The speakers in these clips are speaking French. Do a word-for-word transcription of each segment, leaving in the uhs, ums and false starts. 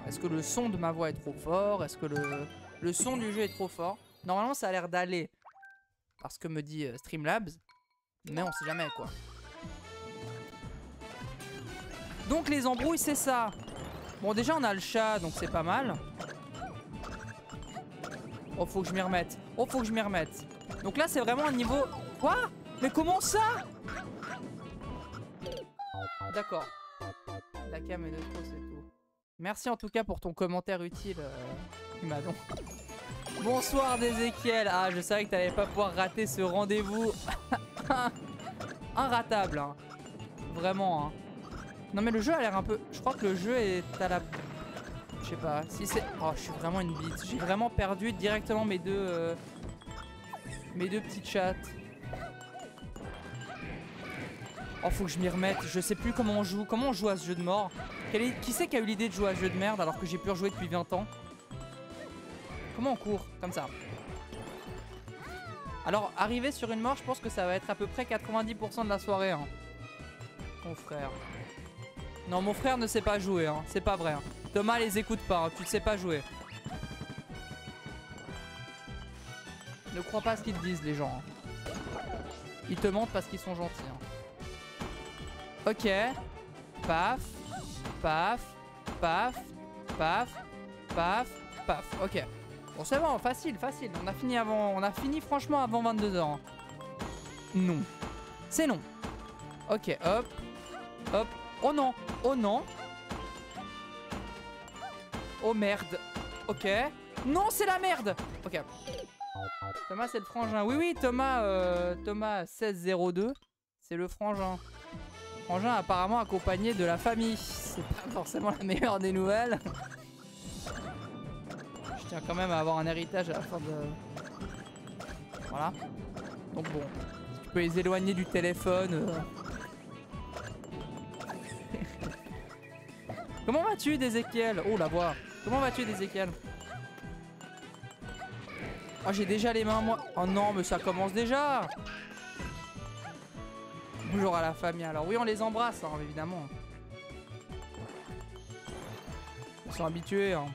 Est-ce que le son de ma voix est trop fort? Est-ce que le, le son du jeu est trop fort? Normalement, ça a l'air d'aller. Parce que me dit euh, Streamlabs. Mais on sait jamais, quoi. Donc, les embrouilles, c'est ça. Bon, déjà, on a le chat, donc c'est pas mal. Oh, faut que je m'y remette. Oh, faut que je m'y remette. Donc là, c'est vraiment un niveau... Quoi? Mais comment ça? D'accord. La cam est de trop, c'est tout. Merci en tout cas pour ton commentaire utile, euh, Imadon. Bonsoir d'Ezekiel. Ah, je savais que t'allais pas pouvoir rater ce rendez-vous. Inratable, hein. Vraiment, hein. Non mais le jeu a l'air un peu... Je crois que le jeu est à la... Je sais pas, si c'est... Oh, je suis vraiment une bite. J'ai vraiment perdu directement mes deux... Euh... Mes deux petits chats. Oh, faut que je m'y remette. Je sais plus comment on joue. Comment on joue à ce jeu de mort? est... Qui c'est qui a eu l'idée de jouer à ce jeu de merde alors que j'ai pu rejouer depuis vingt ans? Comment on court? Comme ça. Alors, arriver sur une mort, je pense que ça va être à peu près quatre-vingt-dix pour cent de la soirée. Hein. Mon frère. Non, mon frère ne sait pas jouer. Hein. C'est pas vrai. Hein. Thomas les écoute pas. Hein. Tu ne sais pas jouer. Ne crois pas ce qu'ils te disent, les gens. Hein. Ils te mentent parce qu'ils sont gentils. Hein. Ok. Paf. Paf. Paf. Paf. Paf. Paf. Ok. Bon, c'est bon. Facile, facile. On a fini avant... On a fini franchement avant vingt-deux heures. Hein. Non. C'est non. Ok. Hop. Hop. Oh non. Oh non. Oh merde. Ok. Non, c'est la merde. Ok. Thomas, c'est le frangin. Oui, oui, Thomas, euh, Thomas seize zéro deux. C'est le frangin. Frangin apparemment accompagné de la famille. C'est pas forcément la meilleure des nouvelles. Je tiens quand même à avoir un héritage à la fin de... Voilà. Donc bon. Si tu peux les éloigner du téléphone... Euh... Comment vas-tu, d'Ezekiel? Oh, la voix. Comment vas-tu, d'Ezekiel? Oh, j'ai déjà les mains, moi. Oh non, mais ça commence déjà. Bonjour à la famille. Alors oui, on les embrasse, hein, évidemment. Ils sont habitués. Hein.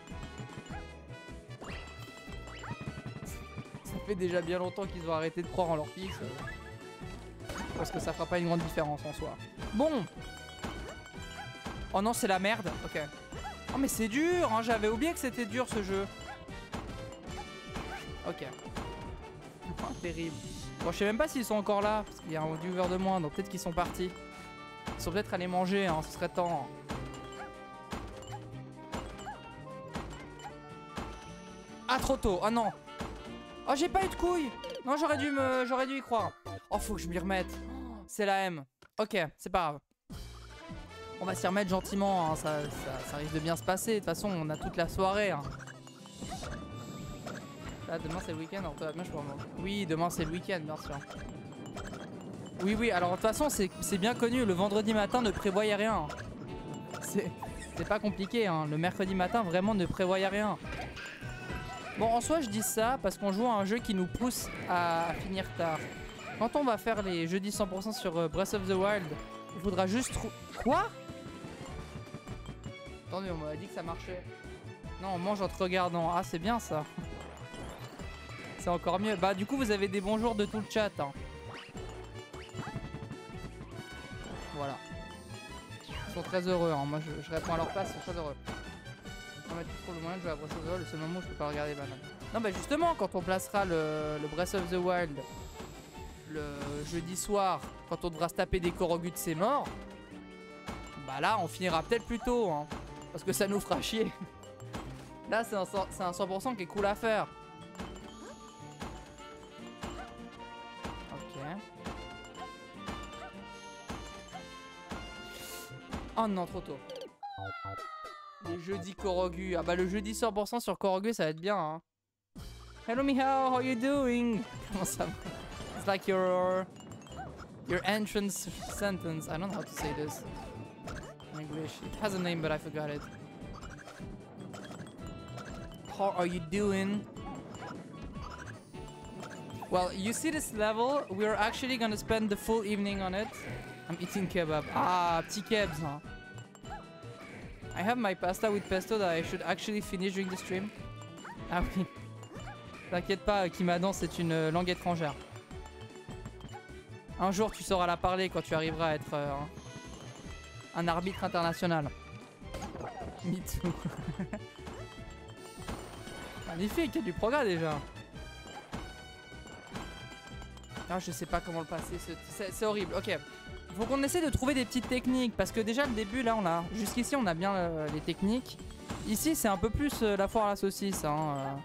Ça fait déjà bien longtemps qu'ils ont arrêté de croire en leur fils. Parce que ça fera pas une grande différence en soi. Bon. Oh non, c'est la merde. Ok. Oh mais c'est dur, hein. J'avais oublié que c'était dur ce jeu. Ok. Oh, terrible. Bon, je sais même pas s'ils sont encore là. Parce qu'il y a un viewer de moins, donc peut-être qu'ils sont partis. Ils sont peut-être allés manger, hein. Ce serait temps. Ah, trop tôt. Oh non. Oh, j'ai pas eu de couilles. Non, j'aurais dû me... J'aurais dû y croire. Oh, faut que je m'y remette. Oh, c'est la M. Ok, c'est pas grave. On va s'y remettre gentiment, hein. ça, ça, ça risque de bien se passer. De toute façon, on a toute la soirée. Hein. Là, demain c'est le week-end, alors toi, bien je pourrais... Oui, demain c'est le week-end, bien sûr. Oui, oui, alors de toute façon, c'est bien connu, le vendredi matin ne prévoyez rien. C'est pas compliqué, hein. Le mercredi matin, vraiment, ne prévoyez rien. Bon, en soi, je dis ça parce qu'on joue à un jeu qui nous pousse à, à finir tard. Quand on va faire les jeudis cent pour cent sur euh, Breath of the Wild, il faudra juste... Quoi? Attendez, on m'a dit que ça marchait. Non, on mange en te regardant. Ah, c'est bien ça. C'est encore mieux. Bah, du coup, vous avez des bonjours de tout le chat. Hein. Voilà. Ils sont très heureux. Hein. Moi, je, je réponds à leur place. Ils sont très heureux. Non, mais tu trouves le moyen de jouer à Breath of the Wild. Le seul moment où je peux pas regarder Banane. Non, bah, justement, quand on placera le, le Breath of the Wild le jeudi soir, quand on devra se taper des Korogus de ses morts, bah là, on finira peut-être plus tôt. Hein. Parce que ça nous fera chier. Là, c'est un, un cent pour cent qui est cool à faire. Ok. Oh non, trop tôt. Les jeudis Korogus. Ah bah le jeudi cent pour cent sur Korogus, ça va être bien. Hein. Hello Mihao, how you doing? Comment ça va? It's like your... Your entrance sentence. I don't know how to say this. English. It has a name, but I forgot it. How are you doing? Well, you see this level? We're actually gonna spend the full evening on it. I'm eating kebab. Ah, petit kebs, hein. I have my pasta with pesto that I should actually finish during the stream. Ah oui. T'inquiète pas, Kimadan, c'est une euh, langue étrangère. Un jour, tu sauras la parler quand tu arriveras à être euh, un arbitre international. Me too. Magnifique, il y a du progrès déjà. Ah, je sais pas comment le passer, c'est horrible. Ok, il faut qu'on essaie de trouver des petites techniques parce que déjà le début là, on a jusqu'ici on a bien euh, les techniques. Ici c'est un peu plus euh, la foire à la saucisse. Hein, euh.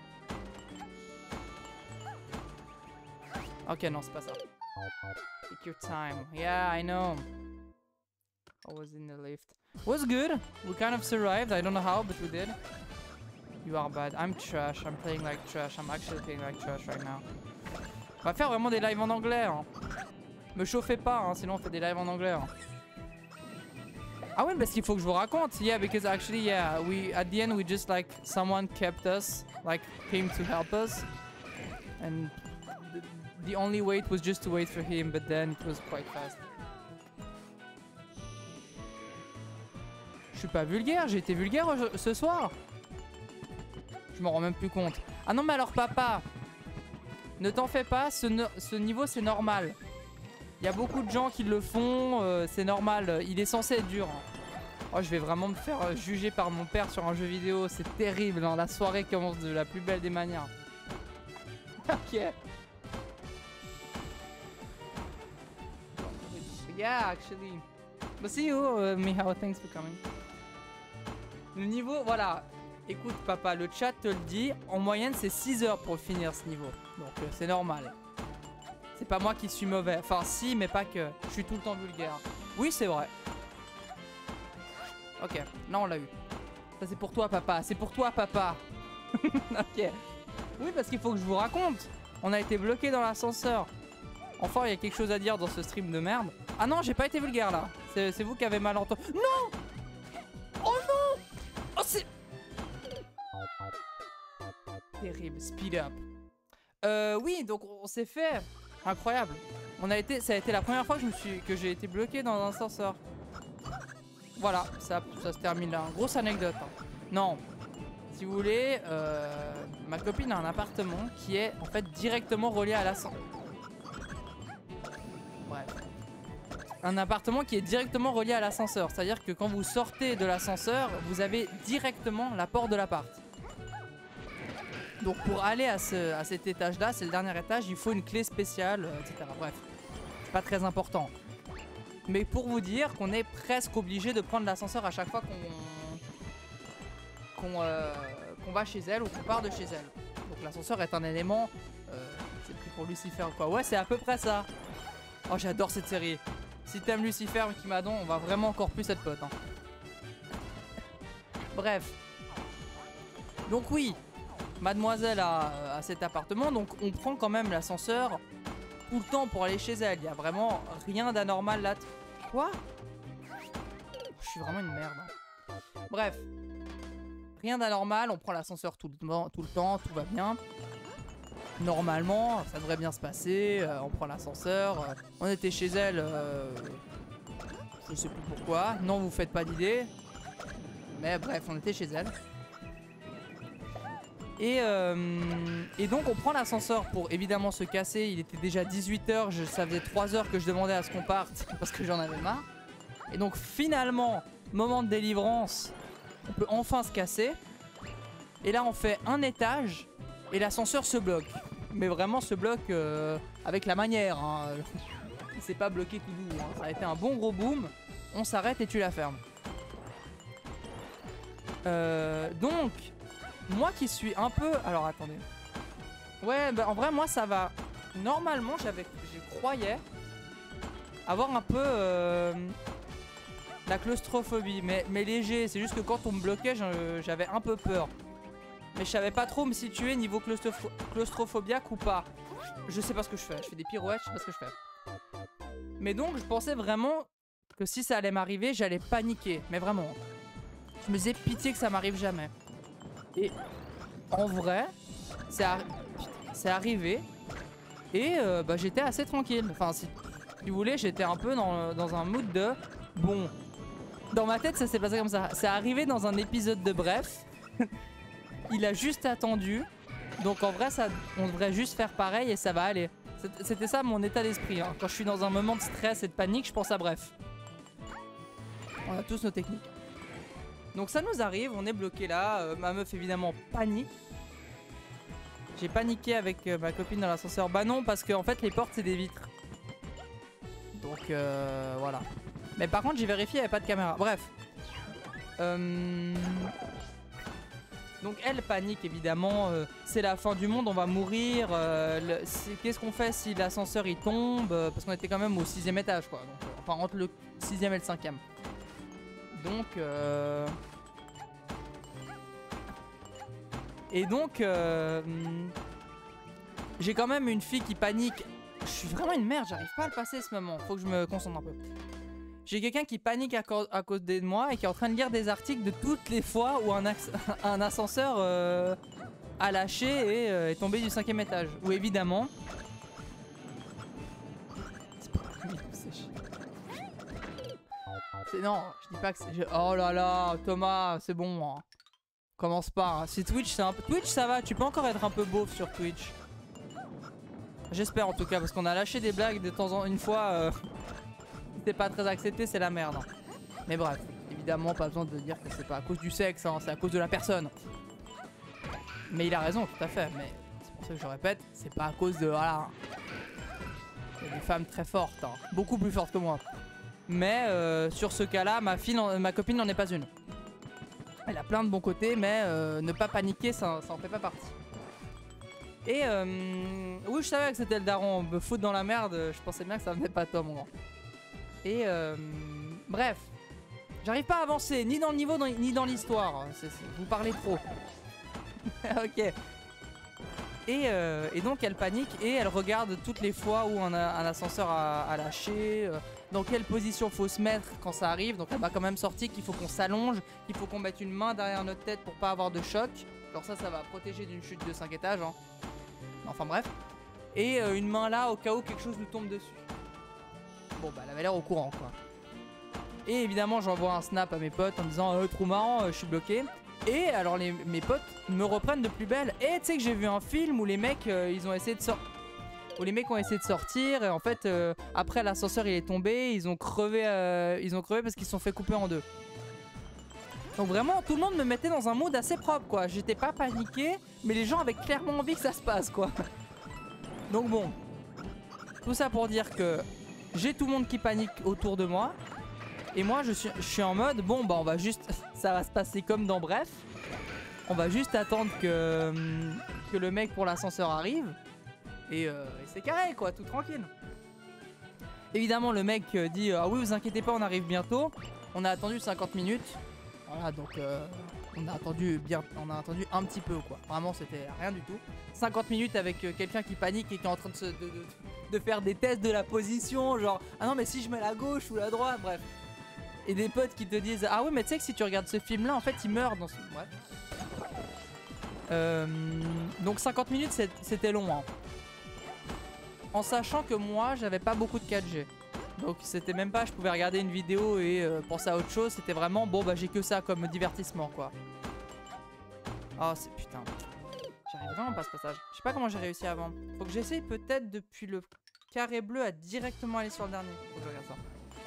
Ok, non, c'est pas ça. Take your time. Yeah, I know. I was in the lift. It was good. We kind of survived. I don't know how, but we did. You are bad. I'm trash. I'm playing like trash. I'm actually playing like trash right now. On va faire vraiment des lives en anglais. Hein. Me chauffez pas, hein, sinon on fait des lives en anglais. Hein. Ah ouais, parce qu'il faut que je vous raconte. Yeah, because actually, yeah, we at the end we just like someone kept us, like came to help us, and the, the only wait was just to wait for him, but then it was quite fast. Je suis pas vulgaire, j'ai été vulgaire ce soir. Je m'en rends même plus compte. Ah non mais alors papa, ne t'en fais pas, ce, no ce niveau c'est normal. Il y a beaucoup de gens qui le font, euh, c'est normal, il est censé être dur. Hein. Oh, je vais vraiment me faire euh, juger par mon père sur un jeu vidéo, c'est terrible, hein. La soirée commence de la plus belle des manières. Ok. Yeah, actually. But see you, uh, Mihao, thanks for coming. Le niveau, voilà. Écoute papa, le chat te le dit, en moyenne c'est six heures pour finir ce niveau. Donc euh, c'est normal. C'est pas moi qui suis mauvais. Enfin si, mais pas que. Je suis tout le temps vulgaire. Oui, c'est vrai. Ok, là on l'a eu. Ça c'est pour toi papa, c'est pour toi papa. Ok. Oui, parce qu'il faut que je vous raconte. On a été bloqué dans l'ascenseur. Enfin, il y a quelque chose à dire dans ce stream de merde. Ah non, j'ai pas été vulgaire là. C'est vous qui avez mal entendu. Non! Oh non! Oh c'est... Terrible, speed up. Euh, oui, donc on s'est fait... Incroyable. On a été, ça a été la première fois que je me suis, que j'ai été bloqué dans un ascenseur. Voilà, ça, ça se termine là. Grosse anecdote. Hein. Non, si vous voulez, euh, ma copine a un appartement qui est en fait directement relié à l'ascenseur. Bref. Un appartement qui est directement relié à l'ascenseur. C'est-à-dire que quand vous sortez de l'ascenseur, vous avez directement la porte de l'appart. Donc pour aller à, ce, à cet étage-là, c'est le dernier étage, il faut une clé spéciale, euh, et cetera. Bref, c'est pas très important. Mais pour vous dire qu'on est presque obligé de prendre l'ascenseur à chaque fois qu'on qu'on euh, qu'on va chez elle ou qu'on part de chez elle. Donc l'ascenseur est un élément... Euh, c'est pris pour Lucifer ou quoi. Ouais, c'est à peu près ça. Oh, j'adore cette série. Si t'aimes Lucifer, Kimadon, on va vraiment encore plus être potes. Hein. Bref. Donc oui, mademoiselle a, a cet appartement, donc on prend quand même l'ascenseur tout le temps pour aller chez elle. Il n'y a vraiment rien d'anormal là. Quoi? Je suis vraiment une merde. Hein. Bref. Rien d'anormal, on prend l'ascenseur tout, tout le temps, tout va bien. Normalement, ça devrait bien se passer. Euh, on prend l'ascenseur. Euh, on était chez elle. Euh, je sais plus pourquoi. Non, vous faites pas d'idée. Mais bref, on était chez elle. Et, euh, et donc on prend l'ascenseur pour évidemment se casser. Il était déjà dix-huit heures, je, ça faisait trois heures que je demandais à ce qu'on parte parce que j'en avais marre. Et donc finalement, moment de délivrance, on peut enfin se casser. Et là on fait un étage et l'ascenseur se bloque. Mais vraiment se bloque euh, avec la manière. Hein. Il s'est pas bloqué tout doux. Hein. Ça a été un bon gros boom. On s'arrête et tu la fermes. Euh, donc... Moi qui suis un peu... Alors attendez. Ouais, bah en vrai moi ça va. Normalement j'avais, je croyais avoir un peu euh, la claustrophobie. Mais, mais léger, c'est juste que quand on me bloquait j'avais un peu peur. Mais je savais pas trop me situer niveau claustropho claustrophobiaque ou pas. Je sais pas ce que je fais, je fais des pirouettes, je sais pas ce que je fais. Mais donc je pensais vraiment que si ça allait m'arriver, j'allais paniquer. Mais vraiment. Je me disais pitié que ça m'arrive jamais. Et en vrai, c'est arri arrivé et euh, bah, j'étais assez tranquille. Enfin, si, si vous voulez, j'étais un peu dans, dans un mood de bon, Dans ma tête, ça s'est passé comme ça. C'est arrivé dans un épisode de Bref. Il a juste attendu. Donc en vrai, ça, on devrait juste faire pareil et ça va aller. C'était ça mon état d'esprit. Hein. Quand je suis dans un moment de stress et de panique, je pense à Bref. On a tous nos techniques. Donc ça nous arrive, on est bloqué là. Euh, ma meuf évidemment panique. J'ai paniqué avec euh, ma copine dans l'ascenseur. Bah non, parce que en fait les portes c'est des vitres. Donc euh, voilà. Mais par contre j'ai vérifié, il n'y avait pas de caméra. Bref. Euh... Donc elle panique évidemment. Euh, c'est la fin du monde, on va mourir. Euh, Qu'est-ce qu'on fait si l'ascenseur il tombe? Parce qu'on était quand même au sixième étage quoi. Donc, euh, enfin entre le sixième et le cinquième. Donc euh... Et donc euh... j'ai quand même une fille qui panique. Je suis vraiment une merde, j'arrive pas à le passer ce moment. Faut que je me concentre un peu. J'ai quelqu'un qui panique à, co à cause de moi et qui est en train de lire des articles de toutes les fois où un, un ascenseur euh, a lâché et euh, est tombé du cinquième étage. Où évidemment... C'est non, je dis pas que c'est... Oh là là, Thomas, c'est bon. Hein. Commence pas. Hein. Si Twitch, c'est un peu... Twitch, ça va, tu peux encore être un peu beauf sur Twitch. J'espère en tout cas, parce qu'on a lâché des blagues de temps en une fois. Euh... C'est pas très accepté, c'est la merde. Mais bref, évidemment, pas besoin de dire que c'est pas à cause du sexe, hein, c'est à cause de la personne. Mais il a raison, tout à fait. Mais c'est pour ça que je répète, c'est pas à cause de... Voilà. Il y a des femmes très fortes, hein, beaucoup plus fortes que moi. Mais euh, sur ce cas-là, ma, fille, ma copine n'en est pas une. Elle a plein de bons côtés, mais euh, ne pas paniquer, ça, ça en fait pas partie. Et euh, oui, je savais que c'était le daron. Me foutre dans la merde, je pensais bien que ça venait pas de toi, mon grand. Et euh, bref, j'arrive pas à avancer, ni dans le niveau, ni dans l'histoire. Vous parlez trop. Ok. Et, euh, et donc elle panique et elle regarde toutes les fois où un, un ascenseur a, a lâché, euh, dans quelle position faut se mettre quand ça arrive. Donc elle m'a quand même sorti qu'il faut qu'on s'allonge, qu'il faut qu'on mette une main derrière notre tête pour pas avoir de choc. Genre ça, ça va protéger d'une chute de cinq étages. Hein. Enfin bref. Et euh, une main là au cas où quelque chose nous tombe dessus. Bon bah elle avait l'air au courant quoi. Et évidemment j'envoie un snap à mes potes en disant euh, trop marrant, euh, je suis bloqué. Et alors les, mes potes me reprennent de plus belle. Et tu sais que j'ai vu un film où les mecs euh, ils ont essayé de sortir. Où les mecs ont essayé de sortir et en fait euh, après l'ascenseur il est tombé, ils ont crevé, euh, ils ont crevé parce qu'ils se sont fait couper en deux. Donc vraiment tout le monde me mettait dans un mood assez propre quoi. J'étais pas paniqué mais les gens avaient clairement envie que ça se passe quoi. Donc bon, tout ça pour dire que j'ai tout le monde qui panique autour de moi. Et moi je suis, je suis en mode bon bah on va juste, ça va se passer comme dans Bref. On va juste attendre que, que le mec pour l'ascenseur arrive. Et, euh, et c'est carré quoi, tout tranquille. Évidemment le mec dit ah oui vous inquiétez pas on arrive bientôt. On a attendu cinquante minutes. Voilà donc euh, on a attendu bien, on a attendu un petit peu quoi. Vraiment c'était rien du tout. cinquante minutes avec euh, quelqu'un qui panique et qui est en train de, se, de, de, de faire des tests de la position. Genre ah non mais si je mets la gauche ou la droite, bref. Et des potes qui te disent ah oui mais tu sais que si tu regardes ce film là en fait il meurt dans ce... Bref. Euh, donc cinquante minutes c'était long hein. En sachant que moi j'avais pas beaucoup de quatre G. Donc c'était même pas je pouvais regarder une vidéo et euh, penser à autre chose. C'était vraiment bon bah j'ai que ça comme divertissement quoi. Oh c'est putain. J'arrive vraiment pas à ce passage. Je sais pas comment j'ai réussi avant. Faut que j'essaye peut-être depuis le carré bleu à directement aller sur le dernier. Faut que je regarde ça.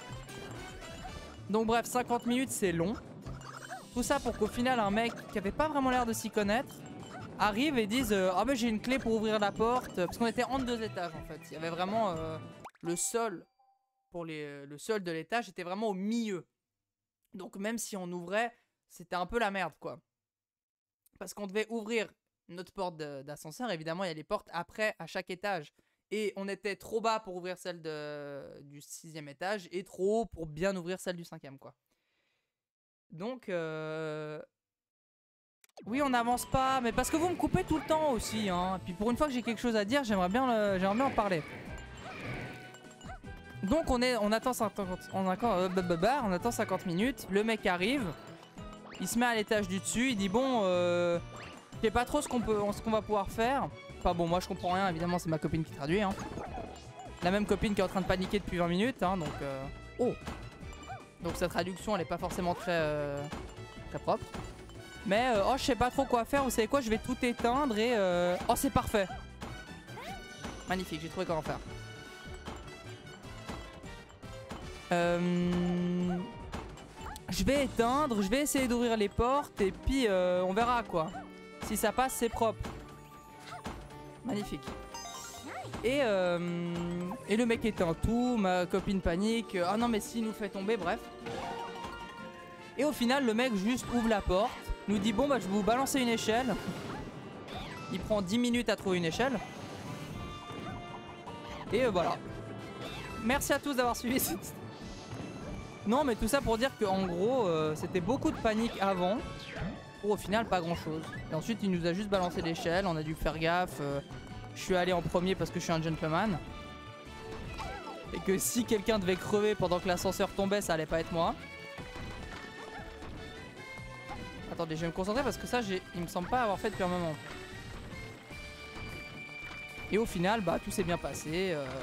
Donc bref cinquante minutes c'est long. Tout ça pour qu'au final un mec qui avait pas vraiment l'air de s'y connaître arrive et dise euh, ah mais j'ai une clé pour ouvrir la porte. Parce qu'on était entre deux étages en fait. Il y avait vraiment euh, le sol. Pour les, le sol de l'étage était vraiment au milieu. Donc même si on ouvrait, c'était un peu la merde quoi. Parce qu'on devait ouvrir notre porte d'ascenseur. Évidemment il y a les portes après à chaque étage. Et on était trop bas pour ouvrir celle de, du sixième étage. Et trop haut pour bien ouvrir celle du cinquième quoi. Donc euh... oui on n'avance pas. Mais parce que vous me coupez tout le temps aussi hein. Puis pour une fois que j'ai quelque chose à dire, j'aimerais bien, le, j'aimerais bien en parler. Donc on, est, on, attend cinquante, on, attend, euh, bah, on attend cinquante minutes, le mec arrive, il se met à l'étage du dessus, il dit bon, euh, je sais pas trop ce qu'on peut, ce qu'on va pouvoir faire. Enfin bon, moi je comprends rien, évidemment c'est ma copine qui traduit. Hein. La même copine qui est en train de paniquer depuis vingt minutes, hein, donc... Euh... Oh Donc sa traduction elle est pas forcément très, euh, très propre. Mais euh, oh je sais pas trop quoi faire, vous savez quoi, je vais tout éteindre et... Euh... Oh c'est parfait. Magnifique, j'ai trouvé comment faire. Euh... Je vais éteindre, je vais essayer d'ouvrir les portes et puis euh, on verra quoi. Si ça passe c'est propre. Magnifique. Et, euh, et le mec éteint tout, ma copine panique. Ah non mais s'il nous fait tomber, bref. Et au final le mec juste ouvre la porte, nous dit bon bah je vais vous balancer une échelle. Il prend dix minutes à trouver une échelle. Et euh, voilà. Merci à tous d'avoir suivi cette... Non mais tout ça pour dire qu'en gros euh, c'était beaucoup de panique avant. Pour au final pas grand chose. Et ensuite il nous a juste balancé l'échelle, on a dû faire gaffe. euh, Je suis allé en premier parce que je suis un gentleman. Et que si quelqu'un devait crever pendant que l'ascenseur tombait, ça allait pas être moi. Attendez, je vais me concentrer parce que ça, il me semble pas avoir fait depuis un moment. Et au final, bah tout s'est bien passé. Euh...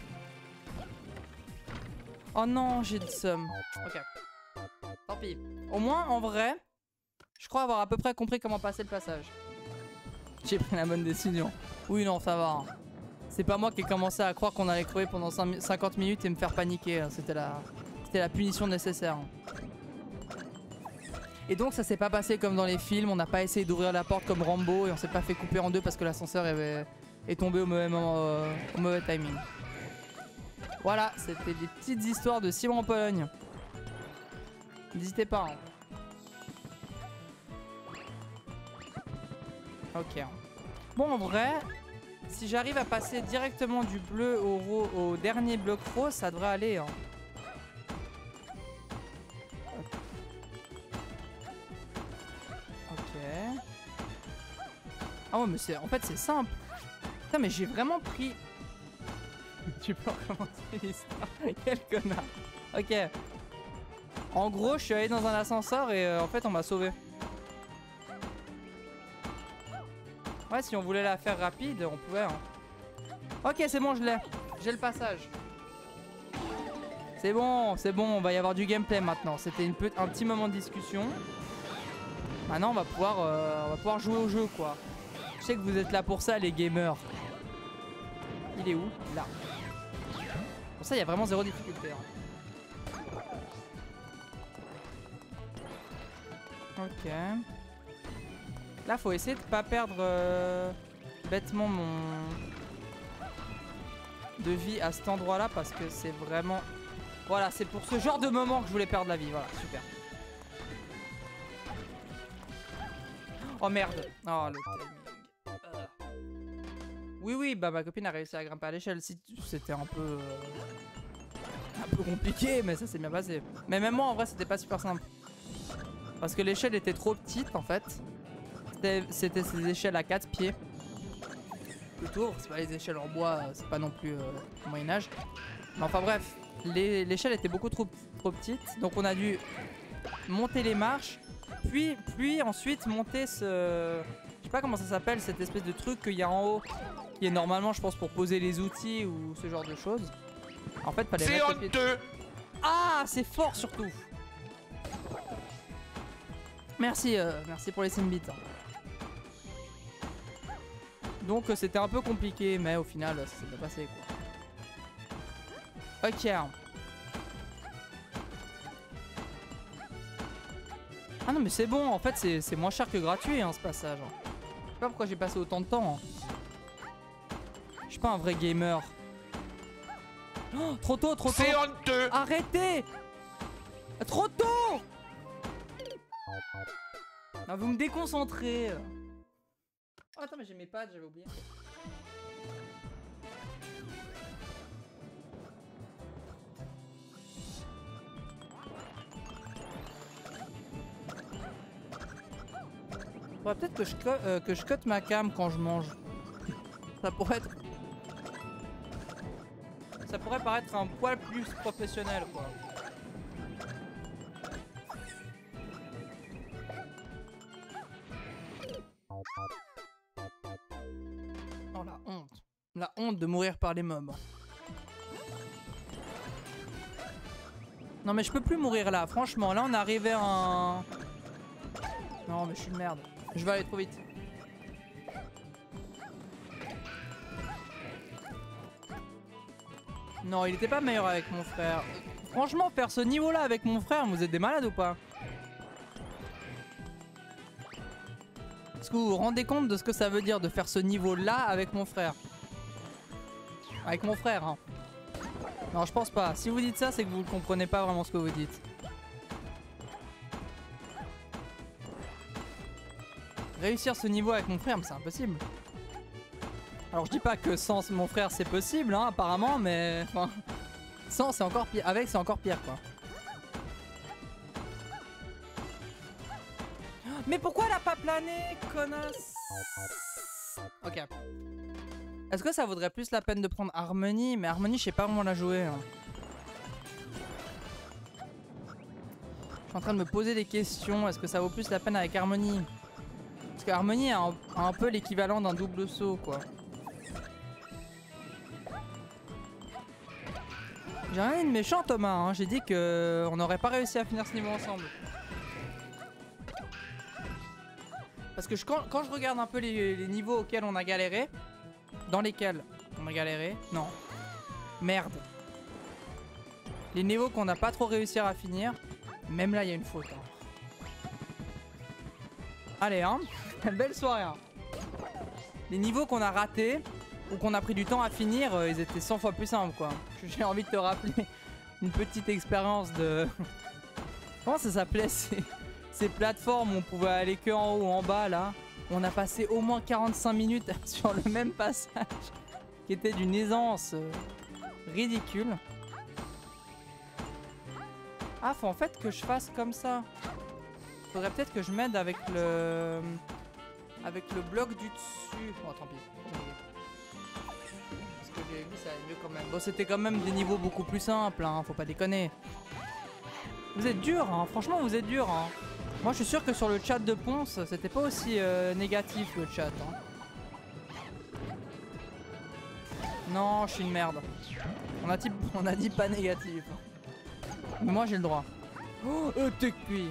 Oh non, j'ai le seum. Ok. Tant pis. Au moins, en vrai, je crois avoir à peu près compris comment passer le passage. J'ai pris la bonne décision. Oui, non, ça va. Hein. C'est pas moi qui ai commencé à croire qu'on allait crever pendant cinquante minutes et me faire paniquer. Hein. C'était la... la punition nécessaire. Hein. Et donc ça s'est pas passé comme dans les films. On n'a pas essayé d'ouvrir la porte comme Rambo et on s'est pas fait couper en deux parce que l'ascenseur est... est tombé au mauvais moment, euh... au mauvais timing. Voilà, c'était des petites histoires de Simon en Pologne. N'hésitez pas. Hein. Ok. Bon, en vrai, si j'arrive à passer directement du bleu au, au dernier bloc rose, ça devrait aller. Hein. Ok. Ah ouais, mais c'est, en fait, c'est simple. Putain, mais j'ai vraiment pris... Tu peux recommencer l'histoire. Quel connard. Ok. En gros, je suis allé dans un ascenseur et euh, en fait, on m'a sauvé. Ouais, si on voulait la faire rapide, on pouvait. Hein. Ok, c'est bon, je l'ai. J'ai le passage. C'est bon, c'est bon, on va y avoir du gameplay maintenant. C'était un petit moment de discussion. Maintenant, on va pouvoir, euh, on va pouvoir jouer au jeu, quoi. Je sais que vous êtes là pour ça, les gamers. Il est où? Là. Pour ça, il y a vraiment zéro difficulté. Hein. Ok. Là, faut essayer de pas perdre euh, bêtement mon de vie à cet endroit-là parce que c'est vraiment... Voilà, c'est pour ce genre de moment que je voulais perdre la vie. Voilà, super. Oh merde. Oh, le timing. Euh. Oui, oui, bah ma copine a réussi à grimper à l'échelle. Si c'était un peu... Euh, un peu compliqué, mais ça s'est bien passé. Mais même moi, en vrai, c'était pas super simple. Parce que l'échelle était trop petite, en fait. C'était ces échelles à quatre pieds. Le tour, c'est pas les échelles en bois, c'est pas non plus euh, au Moyen-Âge. Mais enfin bref, l'échelle était beaucoup trop, trop petite. Donc on a dû monter les marches. Puis, puis ensuite monter ce... Je sais pas comment ça s'appelle, cette espèce de truc qu'il y a en haut. Qui est normalement, je pense, pour poser les outils ou ce genre de choses. En fait, fallait mettre les pieds... Ah, c'est fort surtout. Merci, euh, merci pour les Simbits. Donc euh, c'était un peu compliqué, mais au final, ça s'est bien passé, quoi. Ok. Ah non, mais c'est bon, en fait, c'est moins cher que gratuit, hein, ce passage. Je sais pas pourquoi j'ai passé autant de temps. Hein. Je suis pas un vrai gamer. Oh, trop tôt, trop tôt. C'est honteux. Arrêtez. Trop tôt. Non, vous me déconcentrez. Oh, attends, mais j'ai mes pads, j'avais oublié. Faudrait peut-être que je, euh, que je cut ma cam quand je mange. Ça pourrait être... Ça pourrait paraître un poil plus professionnel, quoi. Oh la honte. La honte de mourir par les mobs. Non mais je peux plus mourir là, franchement. Là on est arrivé à un... Non mais je suis une merde. Je vais aller trop vite. Non, il était pas meilleur avec mon frère. Franchement, faire ce niveau-là avec mon frère, vous êtes des malades ou pas? Est-ce que vous vous rendez compte de ce que ça veut dire de faire ce niveau-là avec mon frère? Avec mon frère, hein. Non, je pense pas. Si vous dites ça, c'est que vous ne comprenez pas vraiment ce que vous dites. Réussir ce niveau avec mon frère, c'est impossible. Alors je dis pas que sans mon frère c'est possible, hein, apparemment, mais enfin, sans c'est encore pire. Avec c'est encore pire, quoi. Mais pourquoi elle a pas plané, connasse? Ok. Est-ce que ça vaudrait plus la peine de prendre Harmony? Mais Harmony, je sais pas comment la jouer. Hein. Je suis en train de me poser des questions. Est-ce que ça vaut plus la peine avec Harmony? Parce que Harmony a un, a un peu l'équivalent d'un double saut, quoi. J'ai rien dit de méchant, Thomas. Hein. J'ai dit qu'on n'aurait pas réussi à finir ce niveau ensemble. Parce que je, quand, quand je regarde un peu les, les niveaux auxquels on a galéré, dans lesquels on a galéré, non, merde. Les niveaux qu'on n'a pas trop réussi à finir, même là il y a une faute. Hein. Allez, hein, belle soirée. Hein. Les niveaux qu'on a ratés ou qu'on a pris du temps à finir, euh, ils étaient cent fois plus simples, quoi. J'ai envie de te rappeler une petite expérience de... Comment ça s'appelait ces... ces plateformes où on pouvait aller que en haut ou en bas, là. On a passé au moins quarante-cinq minutes sur le même passage qui était d'une aisance euh, ridicule. Ah, faut en fait que je fasse comme ça. Faudrait peut-être que je m'aide avec le... avec le bloc du dessus. Oh, tant pis. Parce que j'ai vu, ça allait mieux quand même. Bon, c'était quand même des niveaux beaucoup plus simples, hein. Faut pas déconner. Vous êtes dur, hein. Franchement, vous êtes dur, hein. Moi, je suis sûr que sur le chat de Ponce, c'était pas aussi euh, négatif, le chat, hein. Non, je suis une merde. On a dit, on a dit pas négatif. Mais moi, j'ai le droit. Oh, euh, t'es cuit.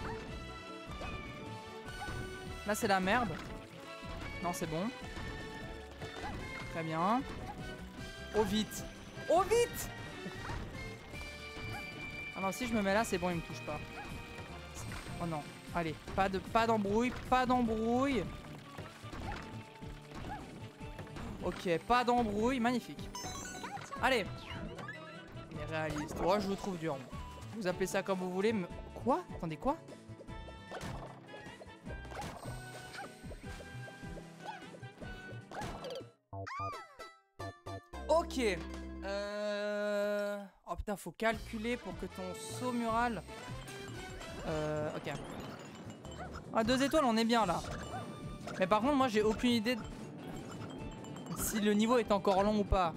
Là, c'est la merde. Non, c'est bon. Très bien. Oh, vite. Oh, vite. Ah non, si je me mets là, c'est bon, il me touche pas. Oh non. Allez, pas de, pas d'embrouille, pas d'embrouille. Ok, pas d'embrouille, magnifique. Allez. Il est réaliste. Oh, je vous trouve dur. Moi. Vous appelez ça comme vous voulez, mais... Quoi? Attendez, quoi? Ok. Euh... Oh putain, faut calculer pour que ton saut mural... Euh... Ok. Ah, deux étoiles, on est bien là. Mais par contre, moi, j'ai aucune idée de... si le niveau est encore long ou pas.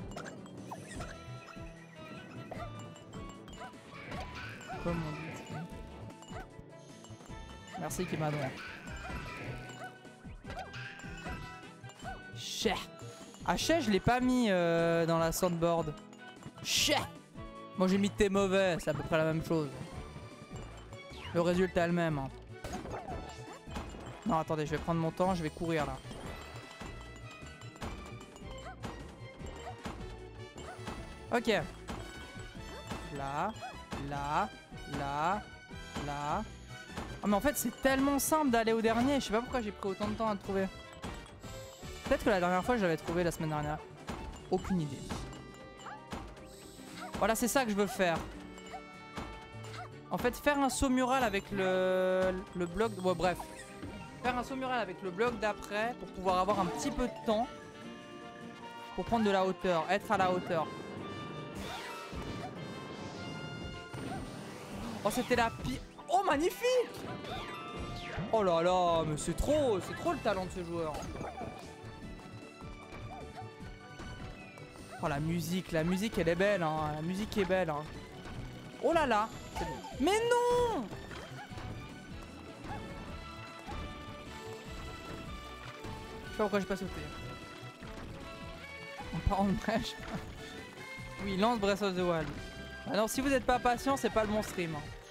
Comme on dit. Merci qui m'a donné. Chais. Ah, chais, je l'ai pas mis euh, dans la soundboard. Chais. Moi, j'ai mis t'es mauvais. C'est à peu près la même chose. Le résultat est le même. Hein. Non, attendez, je vais prendre mon temps. Je vais courir là. Ok. Là, là, là, là. Oh, mais en fait, c'est tellement simple d'aller au dernier. Je sais pas pourquoi j'ai pris autant de temps à le trouver. Peut-être que la dernière fois, je l'avais trouvé la semaine dernière. Aucune idée. Voilà, c'est ça que je veux faire. En fait, faire un saut mural avec le, le bloc... Bon, bref. Faire un saut mural avec le bloc d'après pour pouvoir avoir un petit peu de temps. Pour prendre de la hauteur. Être à la hauteur. Oh, c'était la pire... Oh, magnifique! Oh là là, mais c'est trop, c'est trop le talent de ce joueur. Oh, la musique, la musique, elle est belle, hein. La musique est belle, hein. Oh là là. Mais non! Je sais pas pourquoi j'ai pas sauté. En parlant de brèche. Oui, lance Breath of the Wild. Alors si vous n'êtes pas patient, c'est pas le bon stream.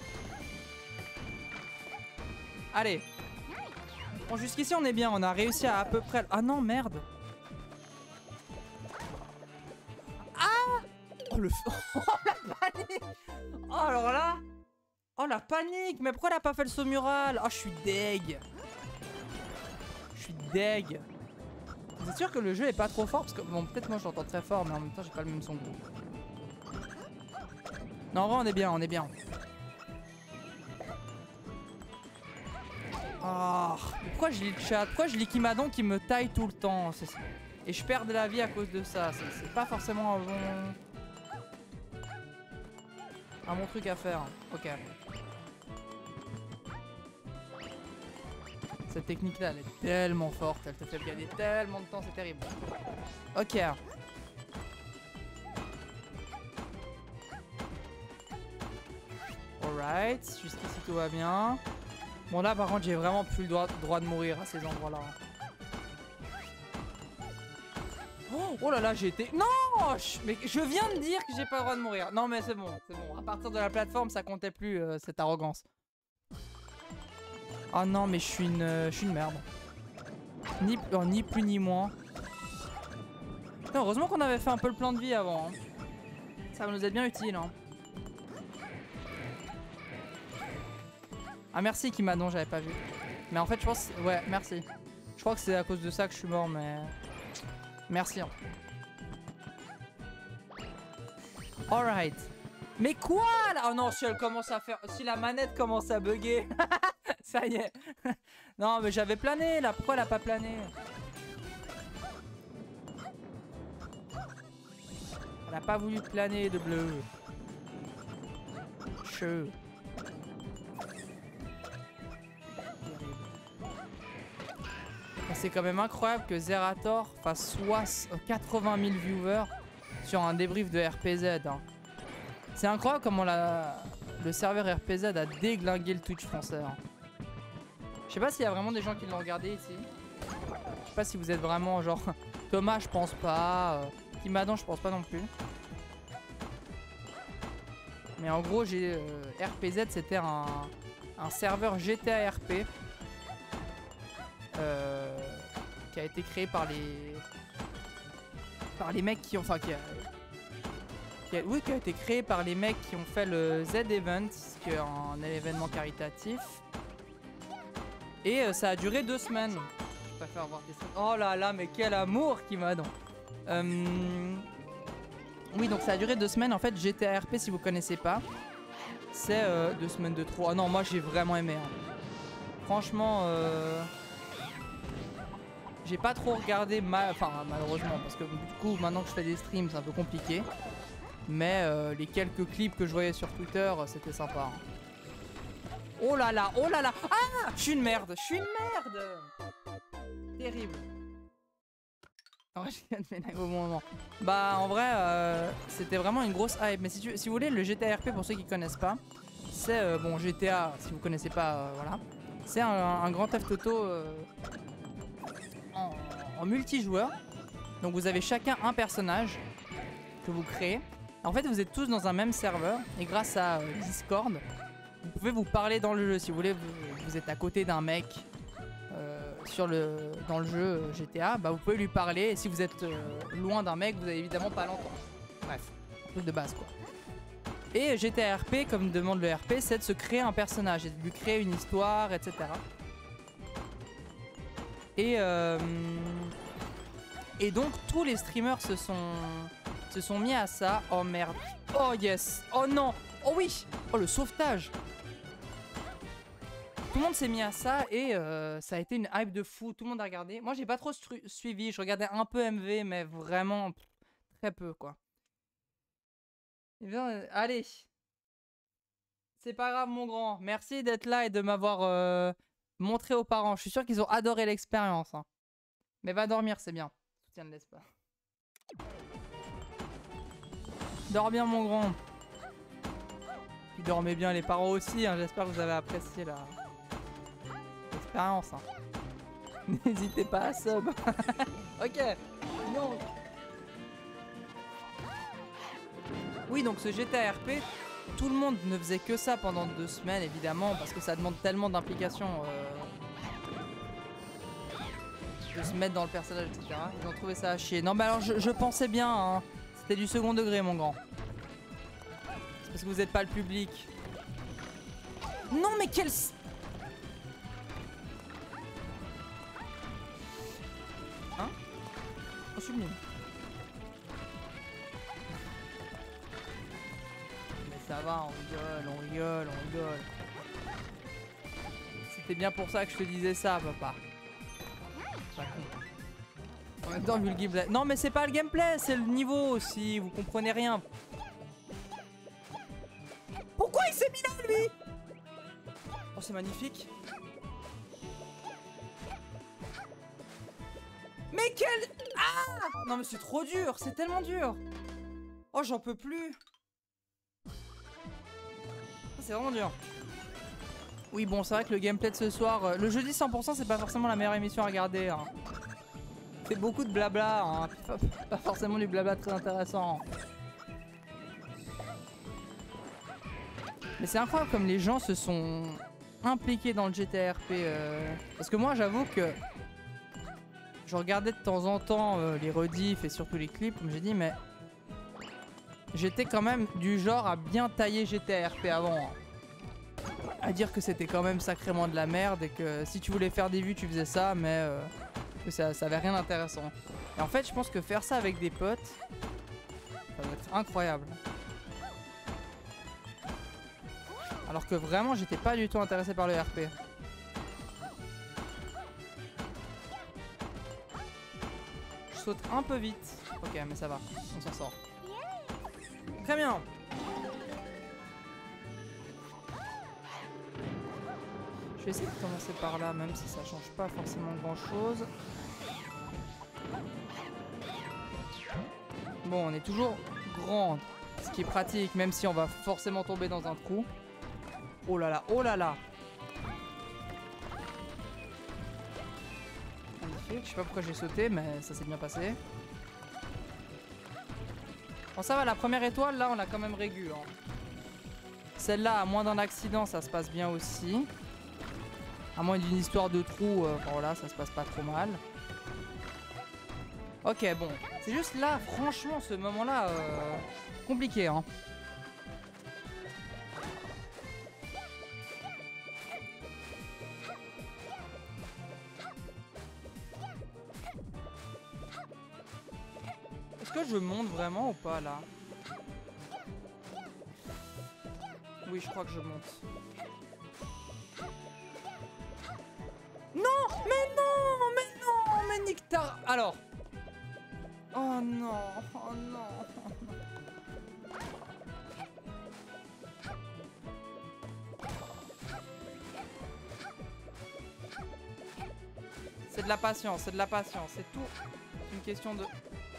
Allez. Bon, jusqu'ici on est bien, on a réussi à à peu près... Ah non, merde. Ah. Oh le... Oh la panique. Oh alors là. Oh la panique. Mais pourquoi elle a pas fait le saut mural? Oh je suis deg. Je suis deg. Vous êtes sûr que le jeu est pas trop fort? Parce que bon, peut-être moi je l'entends très fort, mais en même temps j'ai pas le même son. Non, en vrai on est bien, on est bien. Oh, pourquoi je lis le chat? Pourquoi je lis Kimadon qui me taille tout le temps? Et je perds de la vie à cause de ça. C'est pas forcément un bon... un bon truc à faire. Ok. Cette technique là elle est tellement forte, elle te fait gagner tellement de temps, c'est terrible. Ok. Alright, jusqu'ici tout va bien. Bon là par contre j'ai vraiment plus le droit, droit de mourir à ces endroits là. Oh, oh là là j'ai été... Non je, mais je viens de dire que j'ai pas le droit de mourir. Non mais c'est bon, c'est bon. À partir de la plateforme ça comptait plus euh, cette arrogance. Oh non mais je suis une, euh, je suis une merde. Ni, oh, ni plus ni moins. Putain, heureusement qu'on avait fait un peu le plan de vie avant. Hein. Ça va nous être bien utile. Hein. Ah merci Kimadon, j'avais pas vu. Mais en fait je pense... Ouais merci. Je crois que c'est à cause de ça que je suis mort mais... Merci. Hein. Alright. Mais quoi là? Oh non si elle commence à faire... Si la manette commence à bugger. Ça y est. Non mais j'avais plané là. Pourquoi elle a pas plané? Elle a pas voulu planer de bleu. Cheux. C'est quand même incroyable que Zerator fasse quatre-vingt mille viewers sur un débrief de R P Z. Hein. C'est incroyable comment la... le serveur R P Z a déglingué le Twitch français. Hein. Je sais pas s'il y a vraiment des gens qui l'ont regardé ici. Je sais pas si vous êtes vraiment genre... Thomas je pense pas. Euh... Kimadon je pense pas non plus. Mais en gros j'ai euh, R P Z c'était un... un serveur G T A R P. Euh, qui a été créé par les par les mecs qui ont enfin qui a, qui a, oui qui a été créé par les mecs qui ont fait le Z Event, qui est un événement caritatif et euh, ça a duré deux semaines. Je préfère avoir des... Oh là là mais quel amour qui m'a donc euh... oui donc ça a duré deux semaines en fait. G T A R P si vous connaissez pas c'est euh, deux semaines de trop. Oh non moi j'ai vraiment aimé hein. Franchement euh... j'ai pas trop regardé, ma... enfin malheureusement, parce que du coup maintenant que je fais des streams c'est un peu compliqué. Mais euh, les quelques clips que je voyais sur Twitter, c'était sympa. Hein. Oh là là, oh là là. Ah, je suis une merde, je suis une merde. Terrible. En vrai, je viens de m'énerver au bon moment. Bah en vrai, euh, c'était vraiment une grosse hype. Mais si, tu... si vous voulez, le G T A R P, pour ceux qui connaissent pas, c'est, euh, bon, G T A, si vous connaissez pas, euh, voilà. C'est un, un grand Theft Auto... Euh... En, en multijoueur. Donc vous avez chacun un personnage que vous créez. En fait vous êtes tous dans un même serveur et grâce à euh, Discord vous pouvez vous parler dans le jeu. Si vous voulez vous, vous êtes à côté d'un mec euh, sur le, dans le jeu euh, G T A, bah vous pouvez lui parler et si vous êtes euh, loin d'un mec vous allez évidemment pas l'entendre. Bref, truc de base quoi. Et G T A R P comme demande le R P c'est de se créer un personnage et de lui créer une histoire et cetera. Et, euh, et donc tous les streamers se sont, se sont mis à ça. Oh merde. Oh yes. Oh non. Oh oui. Oh le sauvetage. Tout le monde s'est mis à ça et euh, ça a été une hype de fou. Tout le monde a regardé. Moi j'ai pas trop suivi. Je regardais un peu M V mais vraiment très peu quoi. Et bien, euh, allez. C'est pas grave mon grand. Merci d'être là et de m'avoir... Euh, montrer aux parents, je suis sûr qu'ils ont adoré l'expérience. Hein. Mais va dormir, c'est bien. Soutien ne laisse pas. Dors bien, mon grand. Puis dormez bien, les parents aussi. Hein. J'espère que vous avez apprécié la l'expérience. Hein. N'hésitez pas à sub. Ok. Non. Oui, donc ce G T A R P, tout le monde ne faisait que ça pendant deux semaines, évidemment, parce que ça demande tellement d'implication euh, de se mettre dans le personnage, et cetera. Ils ont trouvé ça à chier. Non, mais alors je, je pensais bien, hein. C'était du second degré, mon grand. C'est parce que vous n'êtes pas le public. Non, mais quel... Hein? Oh, sublime. Mais ça va, on rigole, on rigole, on rigole. C'était bien pour ça que je te disais ça, papa. Pas con. En même temps, vu le gameplay... Non, mais c'est pas le gameplay, c'est le niveau aussi. Vous comprenez rien. Pourquoi il s'est mis là, lui? Oh, c'est magnifique. Mais quel... Ah! Non, mais c'est trop dur, c'est tellement dur. Oh, j'en peux plus. C'est vraiment dur. Oui, bon, c'est vrai que le gameplay de ce soir... Euh, le jeudi cent pour cent, c'est pas forcément la meilleure émission à regarder. Hein. C'est beaucoup de blabla, hein. Pas, pas forcément du blabla très intéressant. Mais c'est incroyable comme les gens se sont impliqués dans le G T A R P. Euh... Parce que moi, j'avoue que je regardais de temps en temps euh, les rediffs et surtout les clips, comme j'ai dit, mais j'étais quand même du genre à bien tailler G T A R P avant. Hein. À dire que c'était quand même sacrément de la merde et que si tu voulais faire des vues, tu faisais ça, mais euh, que ça, ça avait rien d'intéressant. Et en fait, je pense que faire ça avec des potes, ça va être incroyable. Alors que vraiment, j'étais pas du tout intéressé par le R P. Je saute un peu vite. Ok, mais ça va, on s'en sort. Très bien. Je vais essayer de commencer par là, même si ça change pas forcément grand chose. Bon, on est toujours grande, ce qui est pratique, même si on va forcément tomber dans un trou. Oh là là, oh là là. Magnifique, je sais pas pourquoi j'ai sauté, mais ça s'est bien passé. Bon, ça va, la première étoile, là, on l'a quand même régu. Hein. Celle-là, à moins d'un accident, ça se passe bien aussi. À moins d'une histoire de trou, euh, voilà, ça se passe pas trop mal. Ok, bon. C'est juste là, franchement, ce moment-là, euh, compliqué, hein. Est-ce que je monte vraiment ou pas, là? Oui, je crois que je monte. Non, mais non, mais non, mais nique ta... Alors. Oh non, oh non. C'est de la patience, c'est de la patience, c'est tout une question de...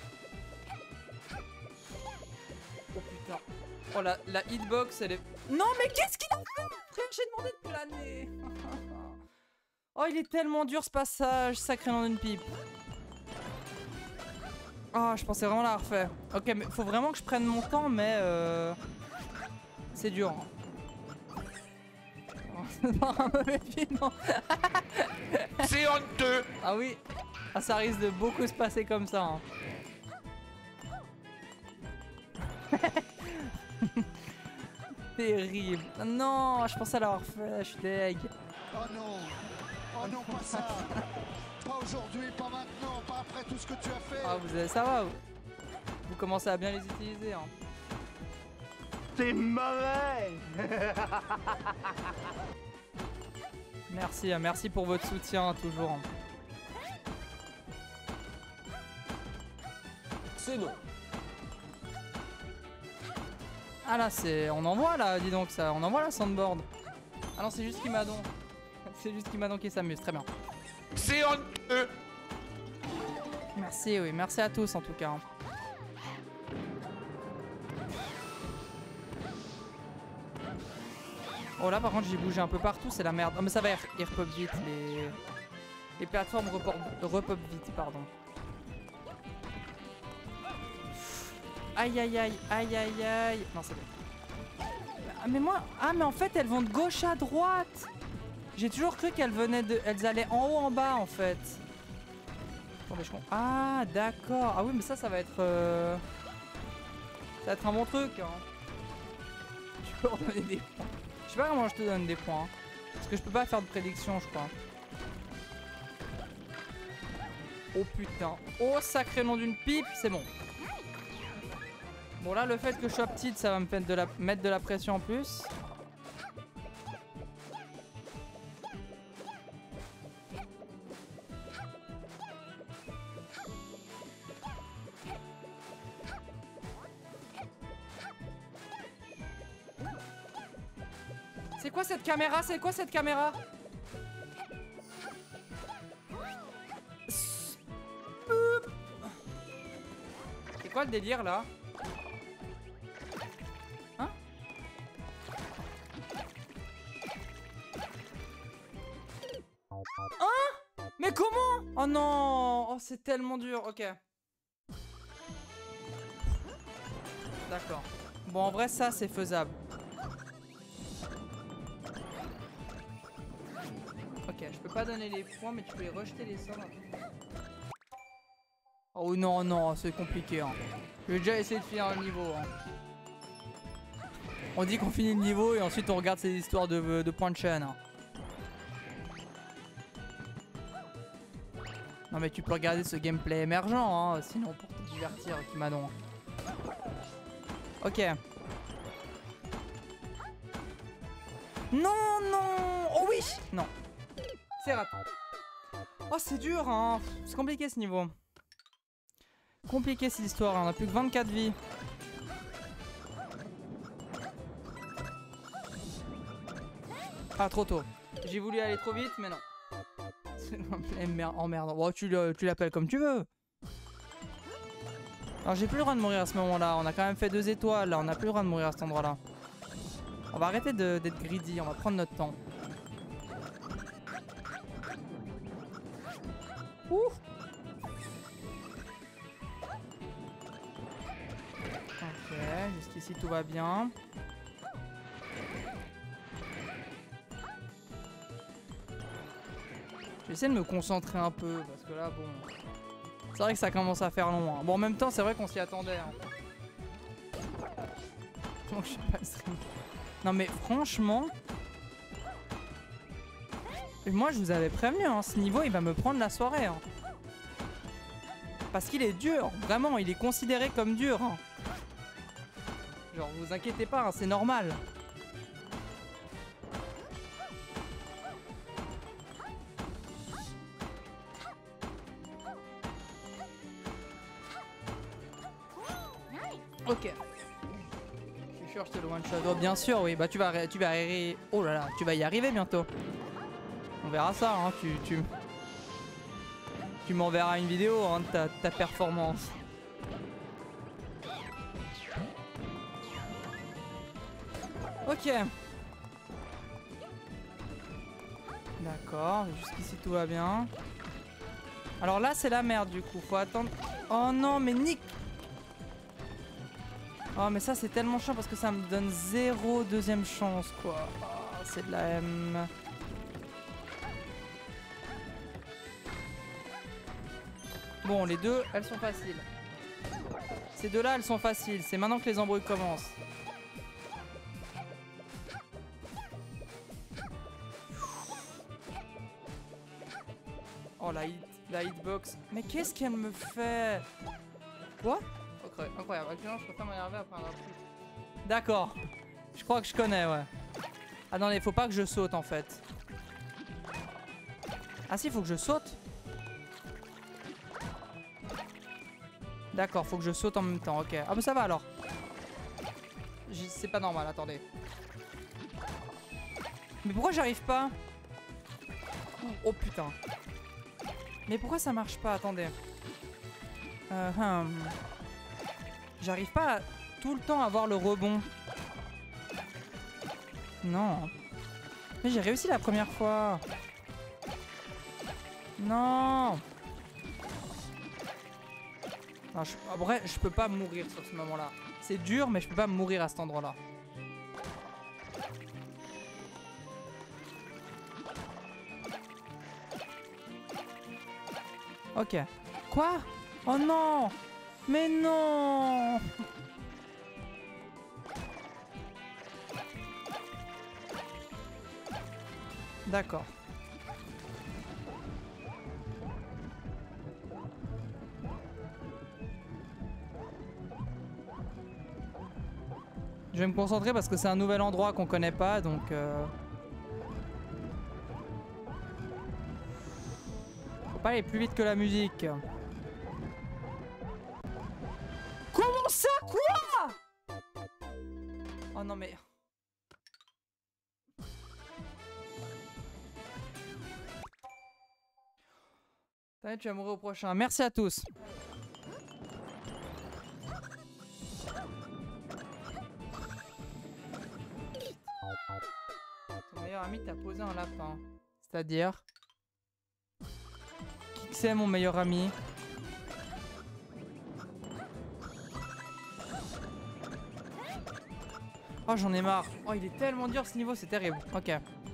Oh putain. Oh la, la hitbox, elle est... Non mais qu'est-ce qu'il a fait? Frère, j'ai demandé de planer. Oh, il est tellement dur ce passage, sacré nom d'une pipe. Oh, je pensais vraiment la refaire. Ok, mais faut vraiment que je prenne mon temps, mais euh... c'est dur. C'est pas un mauvais film. C'est honteux. Ah oui, ah, ça risque de beaucoup se passer comme ça. Hein. Terrible. Non, je pensais l'avoir fait, je suis deg. Oh non. Oh non, pas ça. Pas aujourd'hui, pas maintenant, pas après tout ce que tu as fait. Ah, vous avez, ça va, vous, vous commencez à bien les utiliser. Hein. C'est mauvais. Merci, merci pour votre soutien, toujours. C'est non. Ah là, c'est... On envoie là, dis donc, ça. On envoie la sandboard. Ah non, c'est juste Kimadon. C'est juste Kimadon qui s'amuse, très bien. C'est honteux. Merci, oui, merci à tous en tout cas. Oh là par contre j'ai bougé un peu partout, c'est la merde. Oh mais ça va, il repop vite, les... Les plateformes repop, repop vite, pardon. Aïe aïe aïe aïe aïe aïe. Non c'est bon. Ah mais moi... Ah mais en fait elles vont de gauche à droite. J'ai toujours cru qu'elles venaient de... Elles allaient en haut en bas en fait. Attendez je comprends. Ah d'accord. Ah oui mais ça ça va être... Euh... Ça va être un bon truc hein. Tu peux en donner des points. Je sais pas comment je te donne des points. Hein. Parce que je peux pas faire de prédiction je crois. Oh putain. Oh sacré nom d'une pipe. C'est bon. Bon là le fait que je sois petite ça va me mettre de la, mettre de la pression en plus. C'est quoi cette caméra? C'est quoi cette caméra? C'est quoi le délire là? Hein? Hein? Mais comment? Oh non! Oh c'est tellement dur, ok. D'accord. Bon en vrai ça c'est faisable. Ok, je peux pas donner les points, mais tu peux les rejeter les sorts. Oh non, non, c'est compliqué. Hein. Je vais déjà essayer de finir le niveau. Hein. On dit qu'on finit le niveau et ensuite on regarde ces histoires de, de points de chaîne. Hein. Non mais tu peux regarder ce gameplay émergent, hein, sinon pour te divertir, Kimadon. Ok. Non, non. Oh oui. Non. C'est raté. Oh c'est dur hein. C'est compliqué ce niveau. Compliqué cette histoire, hein. On a plus que vingt-quatre vies. Ah trop tôt. J'ai voulu aller trop vite mais non. C'est emmerdant. Bon tu l'appelles comme tu veux. Alors j'ai plus le droit de mourir à ce moment là. On a quand même fait deux étoiles là. On a plus le droit de mourir à cet endroit là. On va arrêter d'être greedy. On va prendre notre temps. Ouh. Ok, jusqu'ici tout va bien. Je vais essayer de me concentrer un peu parce que là bon... C'est vrai que ça commence à faire long. Hein. Bon en même temps c'est vrai qu'on s'y attendait. Hein. Donc je sais pas le stream. Non mais franchement... Moi je vous avais prévenu, hein, ce niveau il va me prendre la soirée. Hein. Parce qu'il est dur, vraiment, il est considéré comme dur. Hein. Genre vous inquiétez pas, hein, c'est normal. Ok. Je suis sûr que je te le one shot. Oh, bien sûr, oui, bah tu vas, tu vas arriver. Oh là là, tu vas y arriver bientôt. On verra ça, hein. Tu, tu, tu m'enverras une vidéo hein, de ta, ta performance. Ok. D'accord, jusqu'ici tout va bien. Alors là c'est la merde du coup, faut attendre. Oh non mais Nick. Oh mais ça c'est tellement chiant parce que ça me donne zéro deuxième chance quoi. Oh, c'est de la M. Bon, les deux, elles sont faciles. Ces deux-là, elles sont faciles. C'est maintenant que les embrouilles commencent. Oh, la, hit, la hitbox. Mais qu'est-ce qu'elle me fait? Quoi? Okay, incroyable. Actuellement, je préfère m'énerver après un truc. D'accord. Je crois que je connais, ouais. Ah non, il faut pas que je saute, en fait. Ah si, il faut que je saute. D'accord, faut que je saute en même temps, ok. Ah mais ça va alors. C'est pas normal, attendez. Mais pourquoi j'arrive pas? Oh putain. Mais pourquoi ça marche pas? Attendez. Euh, hum. J'arrive pas à tout le temps à avoir le rebond. Non. Mais j'ai réussi la première fois. Non. Non, je, en vrai, je peux pas mourir sur ce moment-là. C'est dur, mais je peux pas mourir à cet endroit-là. Ok. Quoi? Oh non! Mais non! D'accord. Je vais me concentrer parce que c'est un nouvel endroit qu'on connaît pas, donc... Euh... Faut pas aller plus vite que la musique. Comment ça? Quoi? Oh non mais... Allez, tu vas mourir au prochain. Merci à tous. Ton meilleur ami t'a posé un lapin. C'est-à-dire... Qui c'est mon meilleur ami? Oh j'en ai marre. Oh il est tellement dur ce niveau, c'est terrible. Ok.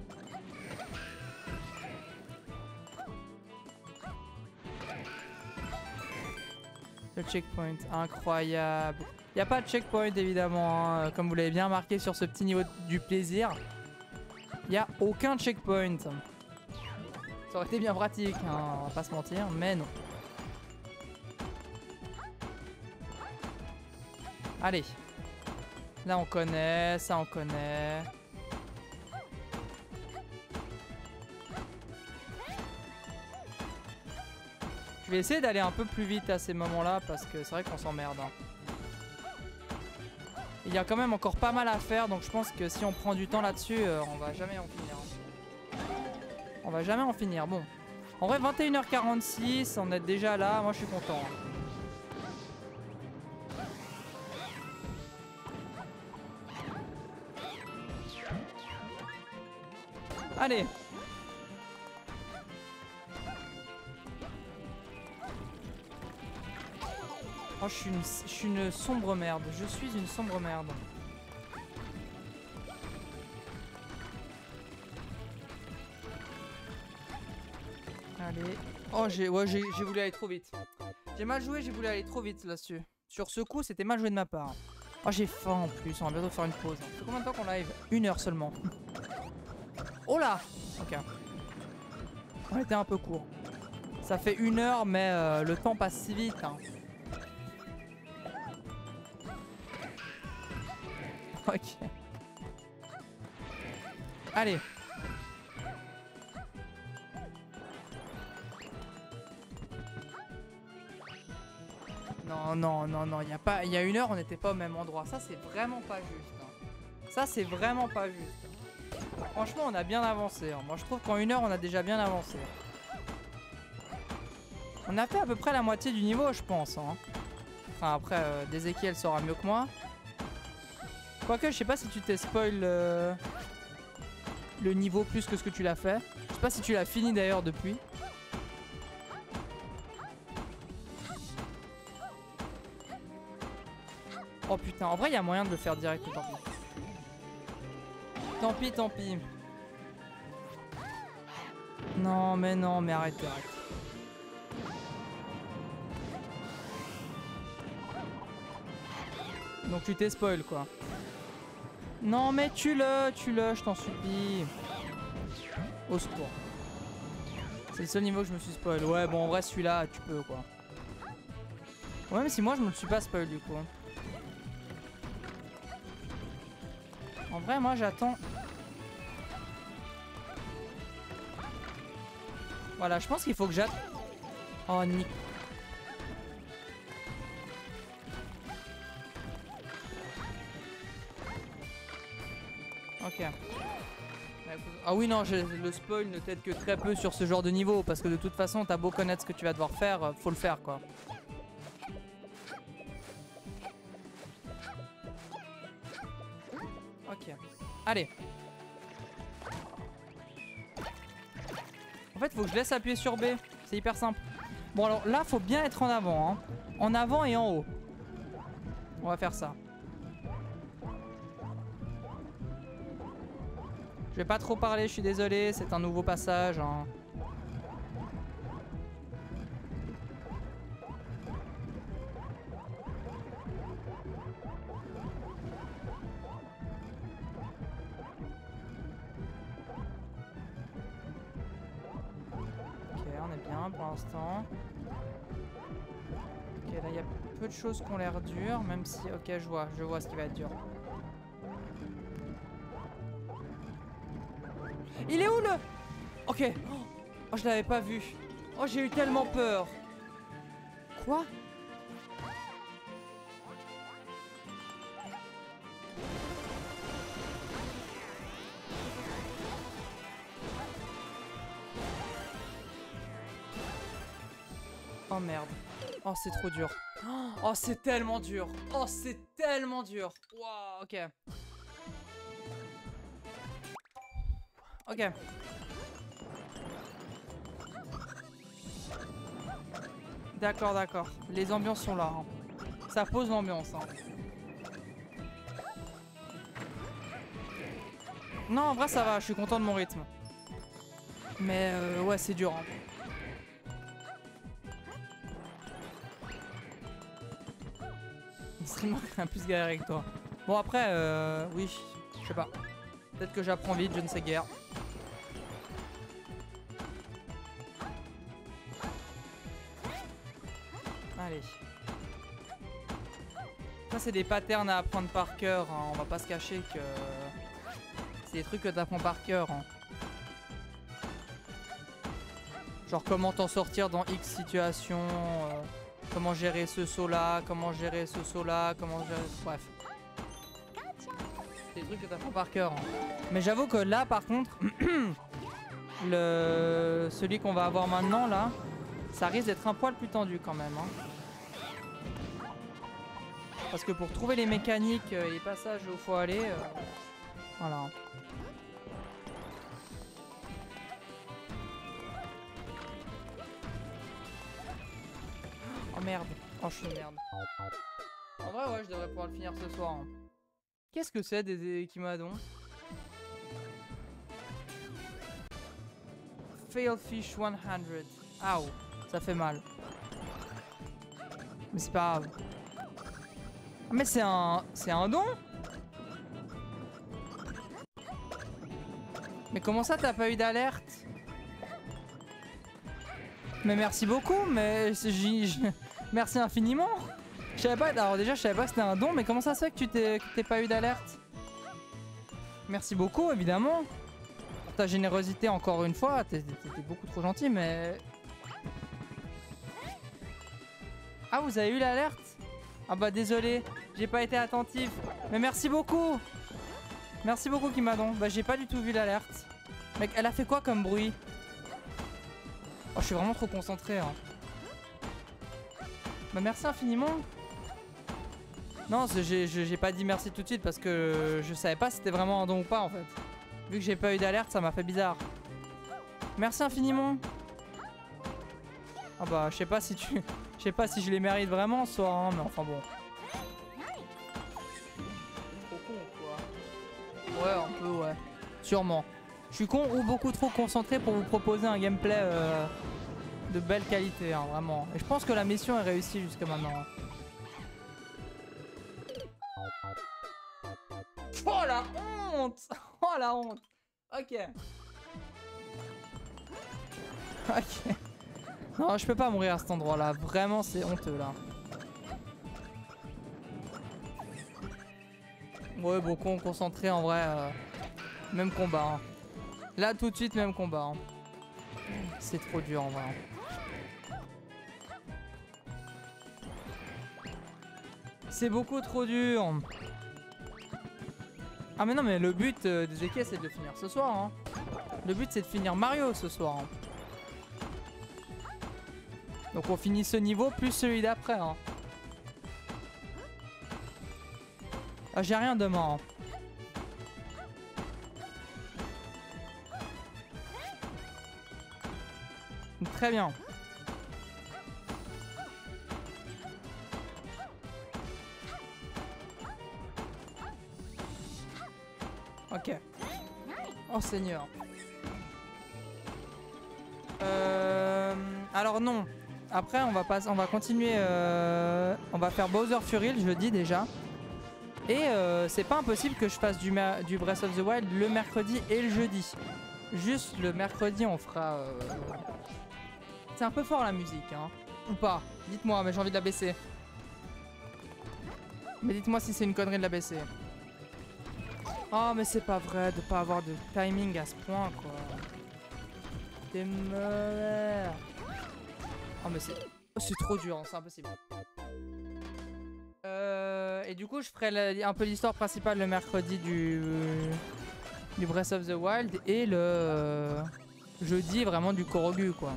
Le checkpoint, incroyable. Il n'y a pas de checkpoint évidemment, hein, comme vous l'avez bien marqué sur ce petit niveau du plaisir. Il n'y a aucun checkpoint. Ça aurait été bien pratique, hein, on va pas se mentir, mais non. Allez. Là on connaît, ça on connaît. Je vais essayer d'aller un peu plus vite à ces moments-là parce que c'est vrai qu'on s'emmerde. Hein. Il y a quand même encore pas mal à faire, donc je pense que si on prend du temps là-dessus, euh, on va jamais en finir. On va jamais en finir. Bon. En vrai, vingt et une heures quarante-six, on est déjà là. Moi, je suis content. Allez. Oh, je suis, une, je suis une sombre merde. Je suis une sombre merde. Allez. Oh, j'ai ouais, j'ai voulu aller trop vite. J'ai mal joué, j'ai voulu aller trop vite là-dessus. Sur ce coup, c'était mal joué de ma part. Oh, j'ai faim en plus. On va bientôt faire une pause. Ça fait combien de temps qu'on live? Une heure seulement. Oh là. Ok. On était un peu court. Ça fait une heure, mais euh, le temps passe si vite. Hein. Ok. Allez. Non, non, non, non. Il y a pas, il y a une heure, on n'était pas au même endroit. Ça, c'est vraiment pas juste. Hein. Ça, c'est vraiment pas juste. Franchement, on a bien avancé. Hein. Moi, je trouve qu'en une heure, on a déjà bien avancé. On a fait à peu près la moitié du niveau, je pense. Hein. Enfin, après, euh, Ezekiel saura mieux que moi. Quoique, je sais pas si tu t'es spoil euh, le niveau plus que ce que tu l'as fait. Je sais pas si tu l'as fini d'ailleurs depuis. Oh putain, en vrai, il y a moyen de le faire direct, tant pis. Tant pis, tant pis. Non, mais non, mais arrêtez, arrêtez. Donc tu t'es spoil, quoi. Non mais tue-le, tue-le, je t'en supplie. Au secours. C'est le seul niveau que je me suis spoil. Ouais bon en vrai celui-là tu peux quoi. Ouais mais si moi je me le suis pas spoil du coup. En vrai moi j'attends. Voilà je pense qu'il faut que j'attende. Oh nique. Ok. Ah oui non, je, le spoil ne t'aide que très peu sur ce genre de niveau parce que de toute façon t'as beau connaître ce que tu vas devoir faire, faut le faire quoi. Ok. Allez. En fait faut que je laisse appuyer sur B, c'est hyper simple. Bon alors là faut bien être en avant hein. En avant et en haut. On va faire ça. Je vais pas trop parler, je suis désolé, c'est un nouveau passage. Hein. Ok, on est bien pour l'instant. Ok, là il y a peu de choses qui ont l'air dures, même si... Ok, je vois, je vois ce qui va être dur. Il est où le... Ok. Oh, je l'avais pas vu. Oh, j'ai eu tellement peur. Quoi? Oh merde. Oh, c'est trop dur. Oh, c'est tellement dur. Oh, c'est tellement dur. Waouh, ok. Ok. D'accord, d'accord. Les ambiances sont là. Hein. Ça pose l'ambiance. Hein. Non, en vrai, ça va. Je suis content de mon rythme. Mais euh, ouais, c'est dur. Hein. Le streamer a plus galéré que toi. Bon, après, euh, oui, je sais pas. Peut-être que j'apprends vite, je ne sais guère. Allez. Ça, c'est des patterns à apprendre par cœur. Hein. On va pas se cacher que c'est des trucs que t'apprends par cœur. Hein. Genre comment t'en sortir dans X situation. Euh, comment gérer ce saut là. Comment gérer ce saut là. Comment gérer... Bref. C'est des trucs que t'apprends par cœur. Hein. Mais j'avoue que là, par contre, le celui qu'on va avoir maintenant, là, ça risque d'être un poil plus tendu quand même. Hein. Parce que pour trouver les mécaniques et les passages où il faut aller, euh, voilà. Oh merde. Oh, je suis une merde. En vrai, ouais, je devrais pouvoir le finir ce soir. Hein. Qu'est-ce que c'est des Ekimadon? Fail fish cent. Ow, ça fait mal. Mais c'est pas grave. Ah, mais c'est un... C'est un don? Mais comment ça t'as pas eu d'alerte? Mais merci beaucoup, mais... J... J... Merci infiniment. Je savais pas... Alors déjà, je savais pas que c'était un don, mais comment ça se fait que tu t'es t'es pas eu d'alerte? Merci beaucoup, évidemment. Pour ta générosité, encore une fois. T'es beaucoup trop gentil, mais... Ah, vous avez eu l'alerte? Ah bah désolé, j'ai pas été attentif. Mais merci beaucoup. Merci beaucoup Kimadon. Bah j'ai pas du tout vu l'alerte. Mec, elle a fait quoi comme bruit? Oh, je suis vraiment trop concentré. Hein. Bah merci infiniment. Non, j'ai pas dit merci tout de suite parce que je savais pas si c'était vraiment un don ou pas en fait. Vu que j'ai pas eu d'alerte, ça m'a fait bizarre. Merci infiniment. Ah bah je sais pas si tu... Je sais pas si je les mérite vraiment ce soir, hein, mais enfin bon. Trop con quoi. Ouais, un peu ouais. Sûrement. Je suis con ou beaucoup trop concentré pour vous proposer un gameplay euh, de belle qualité, hein, vraiment. Et je pense que la mission est réussie jusqu'à maintenant. Oh la honte! Oh la honte! Ok. Ok. Non, je peux pas mourir à cet endroit là, vraiment c'est honteux là. Ouais, bon, con, concentré en vrai, euh, même combat. Hein. Là tout de suite, même combat. Hein. C'est trop dur en vrai. C'est beaucoup trop dur. Ah mais non mais le but euh, des équipes c'est de le finir ce soir. Hein. Le but c'est de finir Mario ce soir. Hein. Donc on finit ce niveau plus celui d'après. Hein. Ah, j'ai rien demain. Hein. Très bien. Ok. Oh Seigneur. Euh... Alors non. Après on va pas, on va continuer. Euh... On va faire Bowser Fury, je le dis déjà. Et euh, c'est pas impossible que je fasse du, du Breath of the Wild le mercredi et le jeudi. Juste le mercredi on fera... Euh... C'est un peu fort la musique, hein. Ou pas. Dites-moi, mais j'ai envie de la baisser. Mais dites-moi si c'est une connerie de la baisser. Oh mais c'est pas vrai de pas avoir de timing à ce point quoi. T'es mauvais. Oh mais c'est... Oh, c'est trop dur, hein, c'est impossible. Euh, et du coup je ferai la, un peu l'histoire principale le mercredi du, du Breath of the Wild et le euh, jeudi vraiment du Korogu quoi.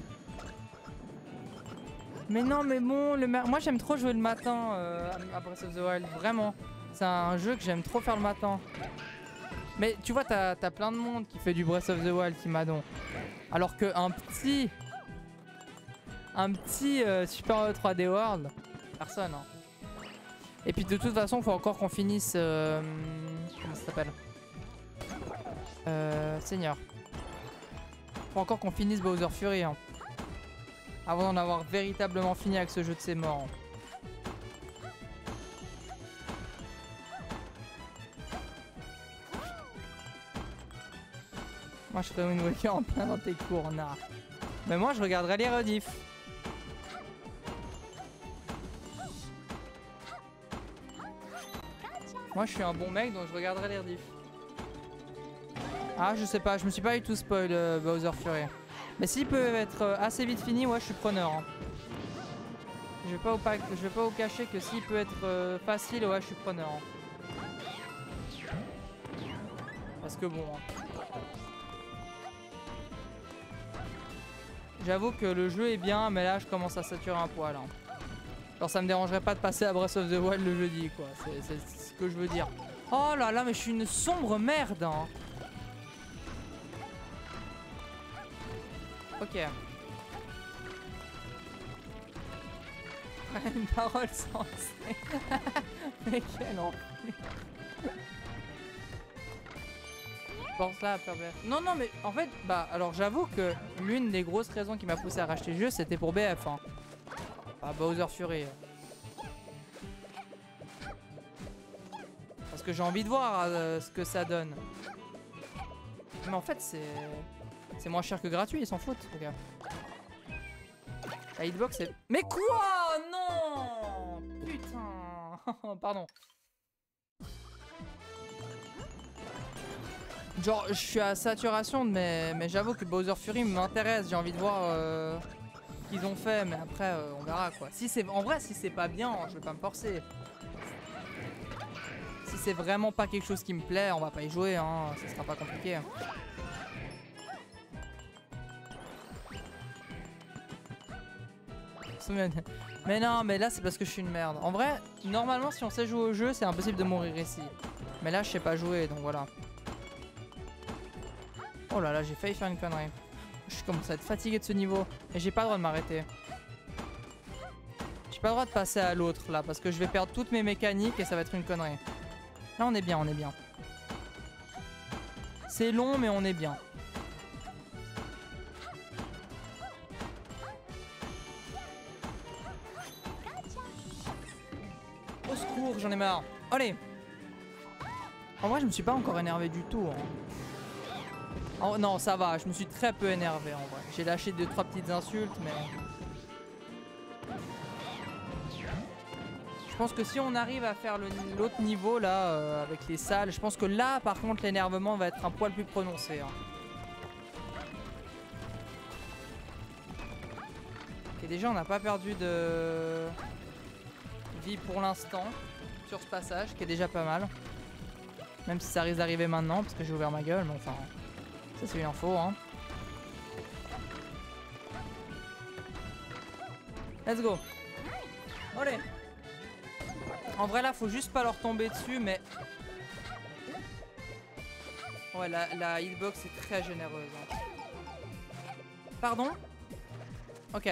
Mais non mais bon, le moi j'aime trop jouer le matin euh, à Breath of the Wild, vraiment. C'est un jeu que j'aime trop faire le matin. Mais tu vois t'as t'as plein de monde qui fait du Breath of the Wild qui m'adonne. Alors que un petit... Un petit euh, Super Mario trois D World, personne hein. Et puis de toute façon, faut encore qu'on finisse... Euh, comment ça s'appelle euh, Seigneur. Faut encore qu'on finisse Bowser Fury. Hein, avant d'en avoir véritablement fini avec ce jeu de ses morts. Moi je ferais une Waker en plein dans tes cours, nah. Mais moi je regarderai les rediffs. Moi je suis un bon mec donc je regarderai les rediffs. Ah je sais pas, je me suis pas eu tout spoil euh, Bowser Fury. Mais s'il peut être euh, assez vite fini, ouais je suis preneur. Hein. Je vais pas vous, pas, je vais pas vous cacher que s'il peut être euh, facile, ouais je suis preneur. Hein. Parce que bon... Hein. J'avoue que le jeu est bien, mais là je commence à saturer un poil. Hein. Alors ça me dérangerait pas de passer à Breath of the Wild le jeudi quoi, c'est ce que je veux dire. Oh là là mais je suis une sombre merde hein. Ok. Une parole sensée. Mais quel enfer. Pense là à pervers. Non non mais en fait bah alors j'avoue que l'une des grosses raisons qui m'a poussé à racheter le jeu c'était pour B F hein. Pas Bowser Fury. Parce que j'ai envie de voir euh, ce que ça donne. Mais en fait c'est... C'est moins cher que gratuit, ils s'en foutent. Okay. La hitbox c'est... Mais quoi? Non. Putain. Pardon. Genre je suis à saturation mais, mais j'avoue que Bowser Fury m'intéresse. J'ai envie de voir euh, ce qu'ils ont fait. Mais après euh, on verra quoi. Si c'est en vrai si c'est pas bien, je vais pas me forcer. Si c'est vraiment pas quelque chose qui me plaît, on va pas y jouer hein. Ça sera pas compliqué. Mais non, mais là c'est parce que je suis une merde. En vrai, normalement si on sait jouer au jeu, c'est impossible de mourir ici. Mais là je sais pas jouer, donc voilà. Oh là là, j'ai failli faire une connerie. Je commence à être fatigué de ce niveau. Et j'ai pas le droit de m'arrêter. J'ai pas le droit de passer à l'autre là, parce que je vais perdre toutes mes mécaniques et ça va être une connerie. Là on est bien, on est bien. C'est long mais on est bien. Au secours, j'en ai marre. Allez. En vrai, je me suis pas encore énervé du tout. Hein. Oh, non, ça va. Je me suis très peu énervé en vrai. J'ai lâché deux trois petites insultes, mais... Je pense que si on arrive à faire l'autre niveau là, euh, avec les salles, je pense que là, par contre, l'énervement va être un poil plus prononcé. Hein. Ok, déjà, on n'a pas perdu de vie pour l'instant sur ce passage, qui est déjà pas mal. Même si ça risque d'arriver maintenant, parce que j'ai ouvert ma gueule, mais enfin, ça c'est une info. Hein. Let's go. Allez. En vrai là faut juste pas leur tomber dessus mais... Ouais la, la hitbox est très généreuse. Hein. Pardon? Ok.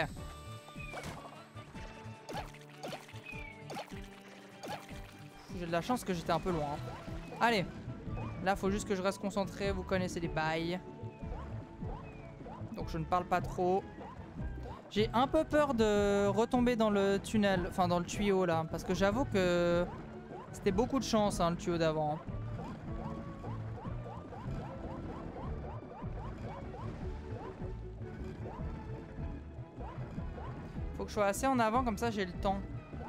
J'ai de la chance que j'étais un peu loin. Hein. Allez. Là, faut juste que je reste concentré. Vous connaissez les bails. Donc, je ne parle pas trop. J'ai un peu peur de retomber dans le tunnel. Enfin, dans le tuyau, là. Parce que j'avoue que c'était beaucoup de chance, hein, le tuyau d'avant. Faut que je sois assez en avant, comme ça, j'ai le temps.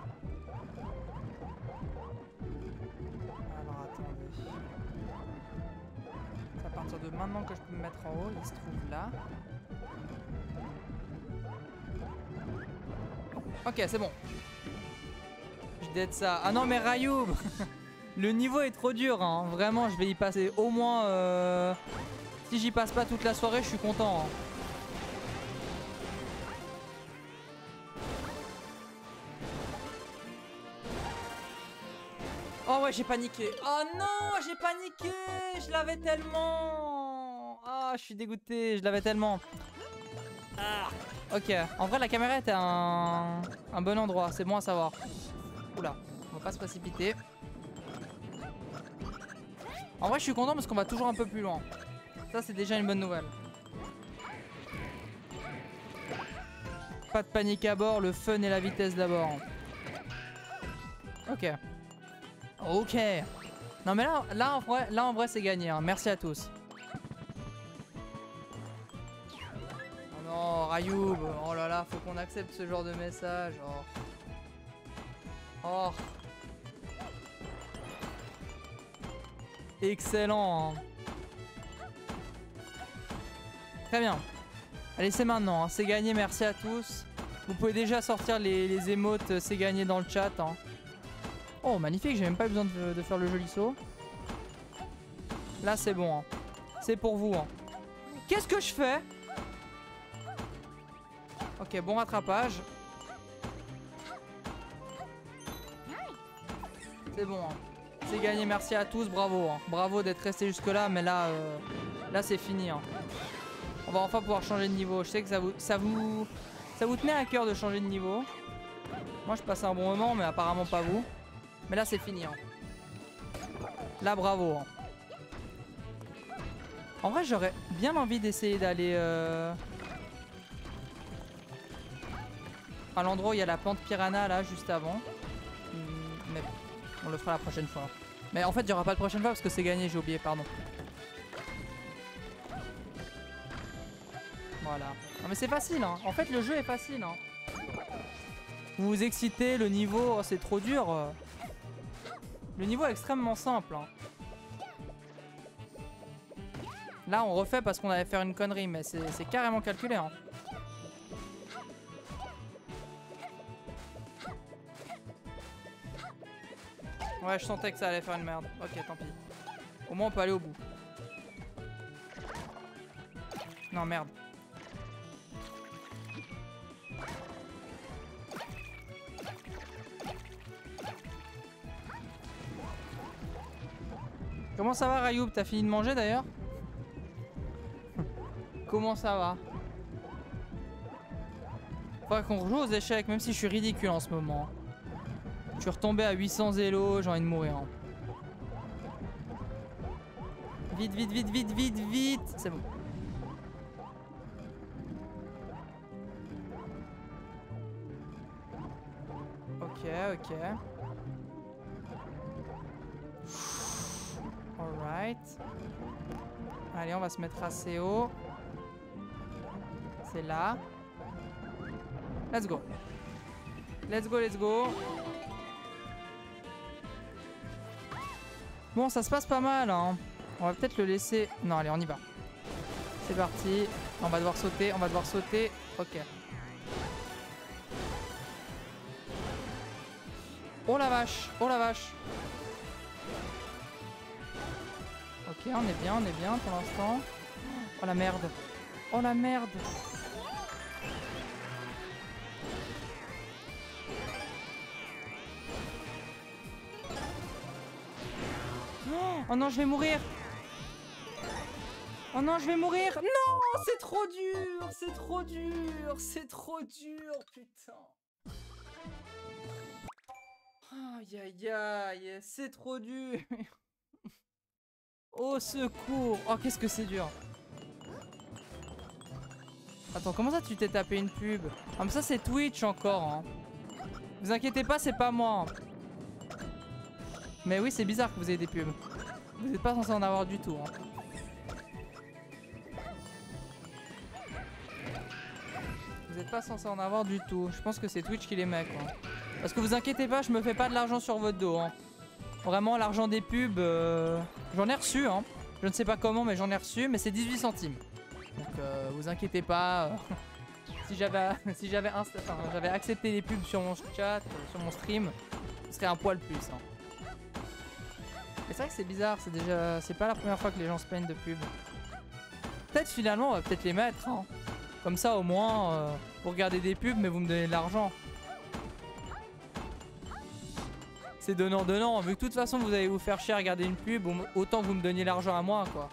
De maintenant que je peux me mettre en haut, il se trouve là. Ok, c'est bon. Je dead ça. Ah non, mais Rayoub, le niveau est trop dur, hein. Vraiment, je vais y passer au moins... Euh... Si j'y passe pas toute la soirée, je suis content, hein. Oh ouais, j'ai paniqué. Oh non, j'ai paniqué. Je l'avais tellement. Ah, oh, je suis dégoûté. Je l'avais tellement. Ah. Ok. En vrai, la caméra était un, un bon endroit. C'est bon à savoir. Oula. On va pas se précipiter. En vrai, je suis content parce qu'on va toujours un peu plus loin. Ça, c'est déjà une bonne nouvelle. Pas de panique à bord. Le fun et la vitesse d'abord. Ok. Ok. Non mais là, là en vrai, là en vrai c'est gagné. Hein. Merci à tous. Oh non, Rayoub. Oh là là, faut qu'on accepte ce genre de message. Oh. Oh. Excellent. Hein. Très bien. Allez, c'est maintenant. Hein. C'est gagné. Merci à tous. Vous pouvez déjà sortir les, les émotes. C'est gagné dans le chat. Hein. Oh, magnifique, j'ai même pas besoin de, de faire le joli saut. Là, c'est bon. Hein. C'est pour vous. Hein. Qu'est-ce que je fais? Ok, bon rattrapage. C'est bon. Hein. C'est gagné, merci à tous, bravo. Hein. Bravo d'être resté jusque-là, mais là, euh, là c'est fini. Hein. On va enfin pouvoir changer de niveau. Je sais que ça vous, ça vous, ça vous tenait à cœur de changer de niveau. Moi, je passe un bon moment, mais apparemment pas vous. Mais là c'est fini. Hein. Là bravo. Hein. En vrai j'aurais bien envie d'essayer d'aller euh... à l'endroit où il y a la plante piranha là juste avant. Mais on le fera la prochaine fois. Mais en fait il n'y aura pas de prochaine fois parce que c'est gagné, j'ai oublié, pardon. Voilà. Non mais c'est facile hein. En fait le jeu est facile hein. Vous vous excitez, le niveau, oh, c'est trop dur. Le niveau est extrêmement simple. Hein. Là, on refait parce qu'on allait faire une connerie, mais c'est carrément calculé. Hein. Ouais, je sentais que ça allait faire une merde. Ok, tant pis. Au moins, on peut aller au bout. Non, merde. Comment ça va Rayoub? T'as fini de manger d'ailleurs? Comment ça va? Faudrait qu'on rejoue aux échecs, même si je suis ridicule en ce moment. Je suis retombé à huit cents élos, j'ai envie de mourir. Vite, vite, vite, vite, vite, vite. C'est bon. Ok, ok. Alright. Allez, on va se mettre assez haut. C'est là. Let's go. Let's go, let's go. Bon, ça se passe pas mal, hein. On va peut-être le laisser... Non, allez, on y va. C'est parti. On va devoir sauter, on va devoir sauter. Ok. Oh la vache, oh la vache. Ok, on est bien, on est bien pour l'instant. Oh la merde. Oh la merde. Oh non, je vais mourir. Oh non, je vais mourir. Non, c'est trop dur. C'est trop dur. C'est trop dur, putain. Aïe aïe aïe, c'est trop dur. Au secours. Oh, qu'est-ce que c'est dur. Attends, comment ça tu t'es tapé une pub? Ah mais ça c'est Twitch encore hein. Vous inquiétez pas, c'est pas moi. Mais oui, c'est bizarre que vous ayez des pubs. Vous n'êtes pas censé en avoir du tout hein. Vous n'êtes pas censé en avoir du tout. Je pense que c'est Twitch qui les met quoi. Parce que vous inquiétez pas, je me fais pas de l'argent sur votre dos hein. Vraiment l'argent des pubs euh, j'en ai reçu hein. Je ne sais pas comment mais j'en ai reçu. Mais c'est dix-huit centimes. Donc euh, vous inquiétez pas. euh, Si j'avais si j'avais enfin, j'avais accepté les pubs sur mon chat, euh, sur mon stream, ce serait un poil plus hein. Mais c'est vrai que c'est bizarre, c'est déjà c'est pas la première fois que les gens se plaignent de pubs. Peut-être finalement on va peut-être les mettre hein. Comme ça au moins euh, vous regardez des pubs mais vous me donnez de l'argent. C'est donnant donnant, vu que de toute façon vous allez vous faire chier à regarder une pub, autant que vous me donniez l'argent à moi quoi.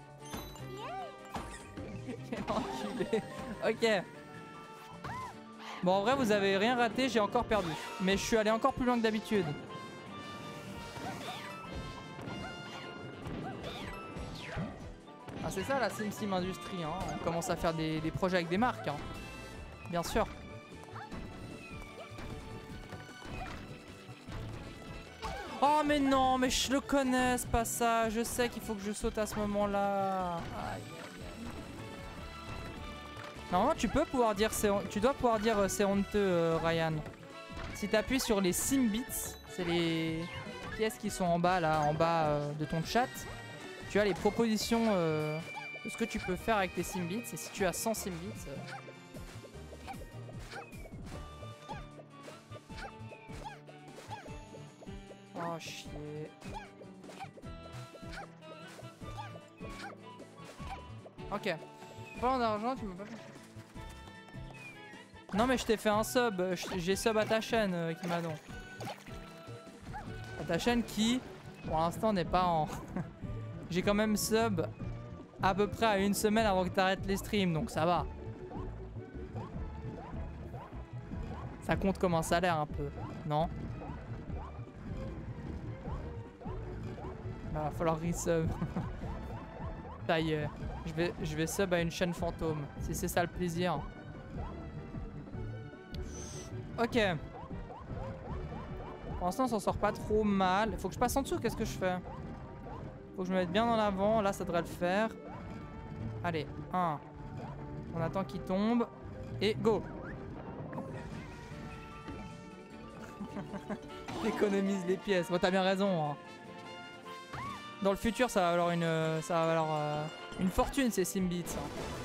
Quel enculé. Ok. Bon en vrai vous avez rien raté, j'ai encore perdu. Mais je suis allé encore plus loin que d'habitude. Ah c'est ça la Sim Sim Industrie hein. On commence à faire des, des projets avec des marques hein. Bien sûr. Oh mais non, mais je le connais ce passage. Je sais qu'il faut que je saute à ce moment-là. Aïe. Normalement tu peux pouvoir dire c'est tu dois pouvoir dire euh, c'est honteux euh, Ryan. Si tu appuies sur les Simbits, c'est les pièces qui sont en bas là, en bas euh, de ton chat. Tu as les propositions euh, de ce que tu peux faire avec tes Simbits. Et si tu as cent Simbits... Euh... Oh chier. Ok. Parlant d'argent, tu me pas... Non mais je t'ai fait un sub, j'ai sub à ta chaîne euh, qui m'a donc. À ta chaîne qui, pour l'instant, n'est pas en... J'ai quand même sub à peu près à une semaine avant que t'arrêtes les streams, donc ça va. Ça compte comme un salaire un peu, non? Il va falloir resub. Ça y est, je vais, je vais sub à une chaîne fantôme, si c'est ça le plaisir. Ok. Pour l'instant on s'en sort pas trop mal. Faut que je passe en dessous, qu'est-ce que je fais? Faut que je me mette bien en avant, là ça devrait le faire. Allez, un. On attend qu'il tombe. Et go. Économise les pièces, bon t'as bien raison hein. Dans le futur ça va valoir une, ça va valoir, euh, une fortune ces Simbits hein.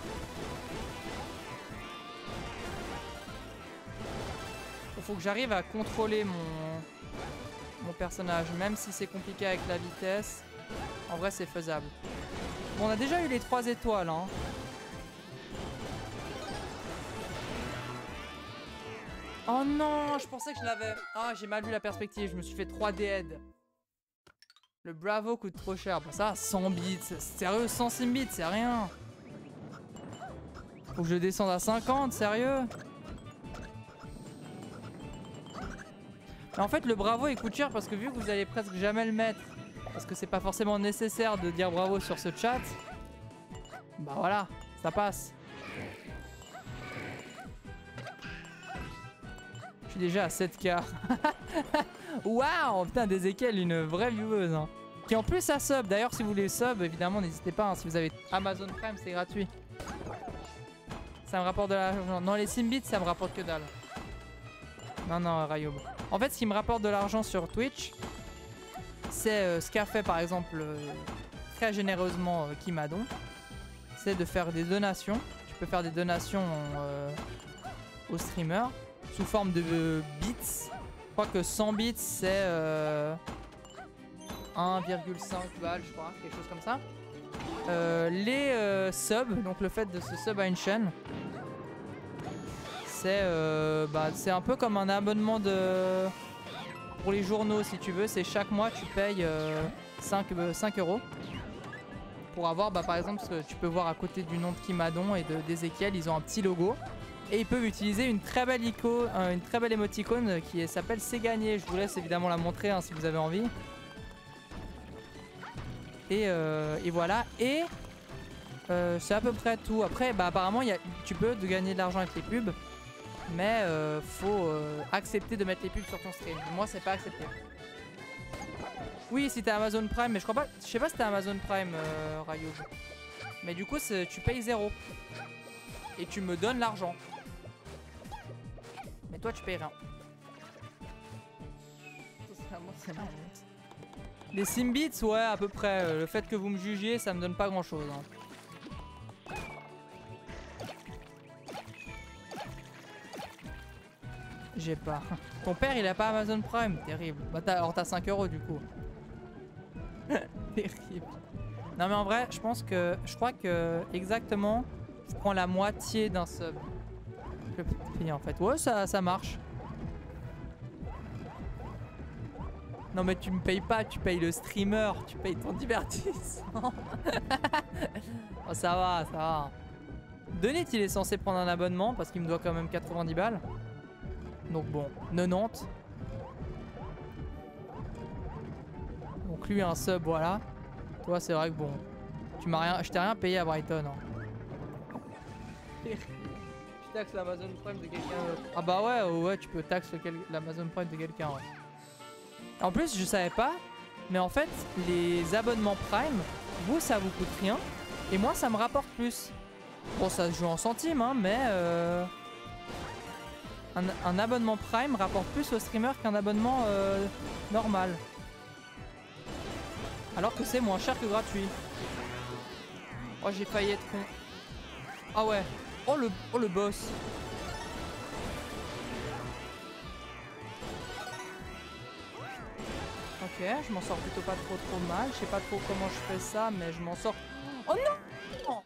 Faut que j'arrive à contrôler mon, mon personnage, même si c'est compliqué avec la vitesse. En vrai c'est faisable. Bon on a déjà eu les trois étoiles hein. Oh non, je pensais que je l'avais. Ah j'ai mal vu la perspective, je me suis fait trois D head. Le Bravo coûte trop cher. Bon ça cent bits, sérieux cent Simbits c'est rien. Faut que je descende à cinquante, sérieux. Mais en fait le bravo il coûte cher parce que vu que vous allez presque jamais le mettre, parce que c'est pas forcément nécessaire de dire bravo sur ce chat, bah voilà, ça passe. Je suis déjà à sept K. Waouh, putain d'Ezekiel, une vraie vieweuse hein. Qui en plus a sub, d'ailleurs si vous voulez sub, évidemment n'hésitez pas hein, si vous avez Amazon Prime c'est gratuit. Ça me rapporte de l'argent. Non les Simbits ça me rapporte que dalle. Non non Rayoub. En fait ce qui me rapporte de l'argent sur Twitch, c'est euh, ce qu'a fait par exemple euh, très généreusement euh, Kimadon, c'est de faire des donations. Tu peux faire des donations euh, aux streamers sous forme de euh, bits. Je crois que cent bits c'est euh, un virgule cinq balles je crois, quelque chose comme ça. Euh, les euh, subs, donc le fait de se sub à une chaîne, c'est euh, bah, c'est un peu comme un abonnement de... pour les journaux si tu veux. C'est chaque mois tu payes euh, cinq euros pour avoir bah, par exemple ce que tu peux voir à côté du nom de Kimadon et d'Ezekiel, ils ont un petit logo et ils peuvent utiliser une très belle icône, euh, une très belle émoticône qui s'appelle C'est gagné. Je vous laisse évidemment la montrer hein, si vous avez envie. Et, euh, et voilà. Et euh, c'est à peu près tout. Après, bah, apparemment, y a, tu peux de gagner de l'argent avec les pubs. Mais euh, faut euh, accepter de mettre les pubs sur ton stream. Moi, c'est pas accepté. Oui, si t'es Amazon Prime, mais je crois pas. Je sais pas si t'es Amazon Prime, euh, Rayoub. Mais du coup, tu payes zéro. Et tu me donnes l'argent. Mais toi, tu payes rien. Les Simbits, ouais, à peu près. Le fait que vous me jugiez, ça me donne pas grand chose. Hein. J'ai pas. Ton père, il a pas Amazon Prime. Terrible. Bah, t'as, alors t'as cinq euros du coup. Terrible. Non, mais en vrai, je pense que. Je crois que exactement, je prends la moitié d'un sub. Je peux payer en fait. Ouais, ça, ça marche. Non, mais tu me payes pas, tu payes le streamer. Tu payes ton divertissement. Oh, ça va, ça va. Denit, il est censé prendre un abonnement parce qu'il me doit quand même quatre-vingt-dix balles. Donc bon, quatre-vingt-dix. Donc lui un sub, voilà. Toi c'est vrai que bon, tu m'as rien, je t'ai rien payé à Brighton. Hein. Tu taxes l'Amazon Prime de quelqu'un d'autre. Ah bah ouais, ouais, tu peux taxer l'Amazon Prime de quelqu'un. Ouais. En plus, je savais pas, mais en fait, les abonnements Prime, vous ça vous coûte rien, et moi ça me rapporte plus. Bon, ça se joue en centimes, hein, mais. Euh... Un, un abonnement Prime rapporte plus au streamer qu'un abonnement euh, normal. Alors que c'est moins cher que gratuit. Oh, j'ai failli être con. Ah ouais. Oh le, oh, le boss. Ok, je m'en sors plutôt pas trop trop mal. Je sais pas trop comment je fais ça, mais je m'en sors. Oh non!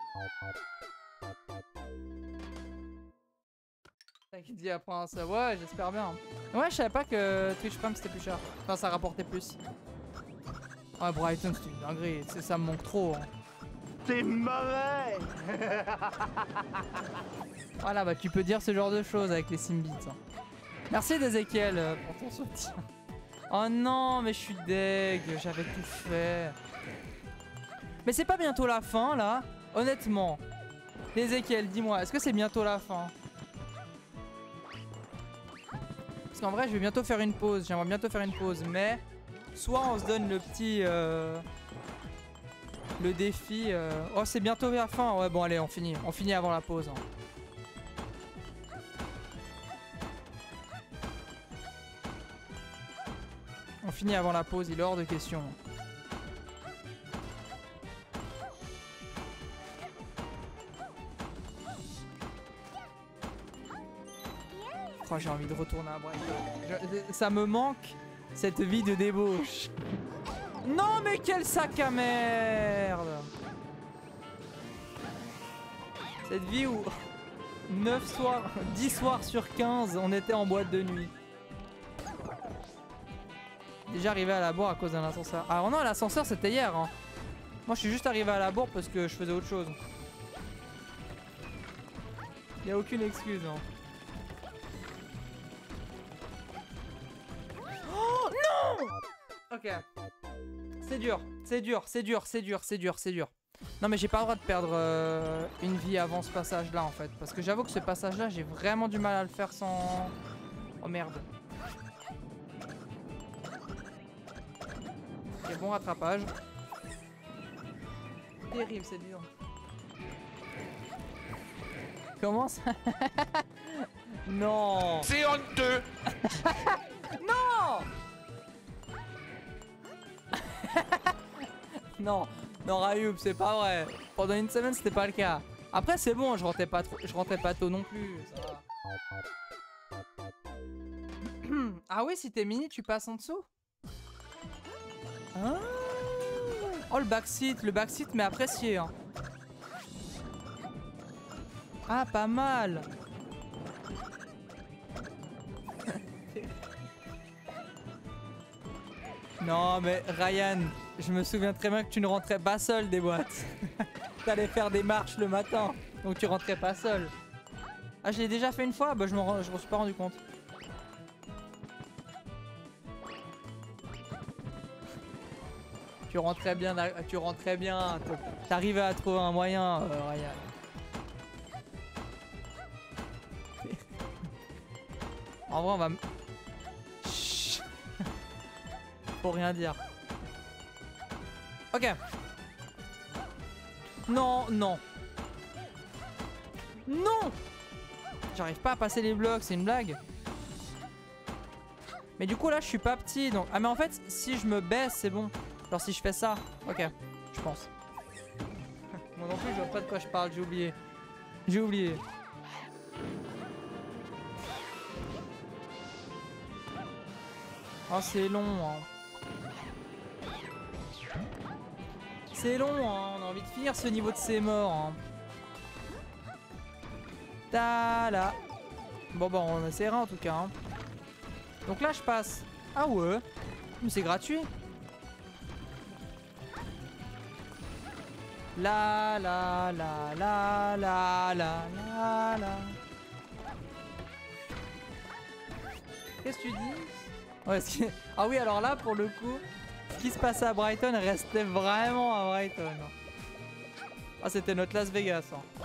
Qui dit après un sub, ouais, j'espère bien. Ouais, je savais pas que Twitch Prime c'était plus cher. Enfin, ça rapportait plus. Ouais, Brighton, c'est une dinguerie. Ça me manque trop. Hein. T'es mauvais. Voilà, bah tu peux dire ce genre de choses avec les Simbits. Hein. Merci d'Ezekiel euh, pour ton soutien. Oh non, mais je suis deg. J'avais tout fait. Mais c'est pas bientôt la fin là? Honnêtement. Ezekiel, dis-moi, est-ce que c'est bientôt la fin? Parce qu'en vrai, je vais bientôt faire une pause. J'aimerais bientôt faire une pause. Mais soit on se donne le petit... Euh, le défi... Euh... Oh, c'est bientôt la fin. Ouais, bon, allez, on finit. On finit avant la pause. Hein. On finit avant la pause. Il est hors de question. Oh, j'ai envie de retourner à Brighton. Ça me manque, cette vie de débauche. Non, mais quel sac à merde! Cette vie où neuf soirs, dix soirs sur quinze, on était en boîte de nuit. Déjà arrivé à la bourre à cause d'un ascenseur. Alors non, l'ascenseur c'était hier. Hein. Moi je suis juste arrivé à la bourre parce que je faisais autre chose. Y a aucune excuse. Hein. Oh non! Ok. C'est dur, c'est dur, c'est dur, c'est dur, c'est dur, c'est dur. Non mais j'ai pas le droit de perdre euh, une vie avant ce passage là en fait. Parce que j'avoue que ce passage là j'ai vraiment du mal à le faire sans... Oh merde. Ok, bon rattrapage. Terrible, c'est dur. Comment ça? Non. C'est honteux. Non. Non, non Rayoub, c'est pas vrai. Pendant une semaine, c'était pas le cas. Après, c'est bon, je rentrais pas trop, je rentrais pas tôt non plus. Ça va. Ah oui, si t'es mini, tu passes en dessous. Ah. Oh le backseat, le backseat mais apprécié. Hein. Ah pas mal. Non mais Ryan, je me souviens très bien que tu ne rentrais pas seul des boîtes. T'allais faire des marches le matin, donc tu rentrais pas seul. Ah je l'ai déjà fait une fois, bah je me je me suis pas rendu compte. Tu rentres très bien, tu rentres très bien. T'arrives à trouver un moyen, euh, Ryan. En vrai, on va... Chut. Faut rien dire. Ok. Non, non. Non. J'arrive pas à passer les blocs, c'est une blague. Mais du coup là je suis pas petit donc... Ah mais en fait si je me baisse c'est bon. Genre si je fais ça. Ok, je pense. Moi non plus je vois pas de quoi je parle, j'ai oublié. J'ai oublié. Oh c'est long hein. C'est long hein, on a envie de finir ce niveau de ces morts hein. Ta là. Bon bah on essaiera en tout cas hein. Donc là je passe. Ah ouais. Mais c'est gratuit. La la la la la la la la. Qu'est-ce que tu dis? Ouais, ce qui... Ah oui alors là pour le coup, ce qui se passait à Brighton restait vraiment à Brighton. Ah c'était notre Las Vegas hein.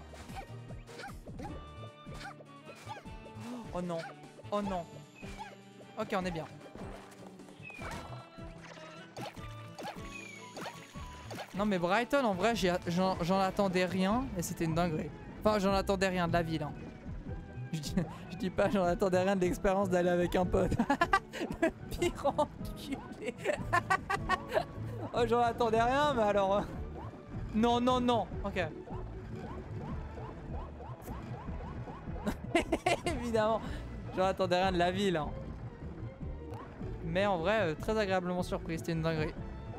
Oh non. Oh non. Ok, on est bien. Non mais Brighton, en vrai, j'en attendais rien et c'était une dinguerie. Enfin, j'en attendais rien de la ville. Hein. Je, dis, je dis pas, j'en attendais rien de l'expérience d'aller avec un pote. Le pire enculé. Oh, j'en attendais rien, mais alors... Euh... Non, non, non. Ok. Évidemment, j'en attendais rien de la ville. Hein. Mais en vrai, euh, très agréablement surpris, c'était une dinguerie.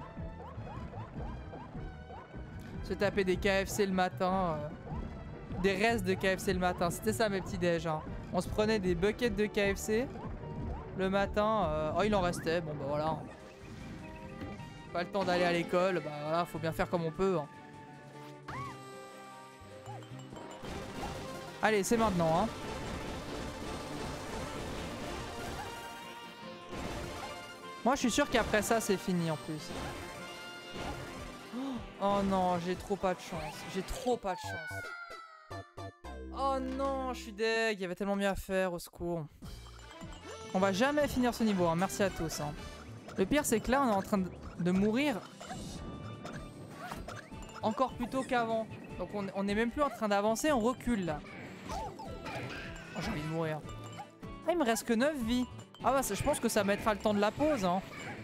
Se taper des K F C le matin, euh, des restes de K F C le matin, c'était ça mes petits déj. Hein. On se prenait des buckets de K F C le matin, euh, oh il en restait, bon bah voilà. Pas le temps d'aller à l'école, bah voilà, faut bien faire comme on peut. Hein. Allez, c'est maintenant. Hein. Moi je suis sûr qu'après ça c'est fini en plus. Oh non, j'ai trop pas de chance. J'ai trop pas de chance. Oh non, je suis deg. Il y avait tellement mieux à faire, au secours. On va jamais finir ce niveau, hein. Merci à tous. Hein. Le pire c'est que là on est en train de, de mourir encore plus tôt qu'avant. Donc on, on est même plus en train d'avancer, on recule là. Oh, j'ai envie de mourir. Ah, il me reste que neuf vies. Ah bah je pense que ça mettra le temps de la pause hein.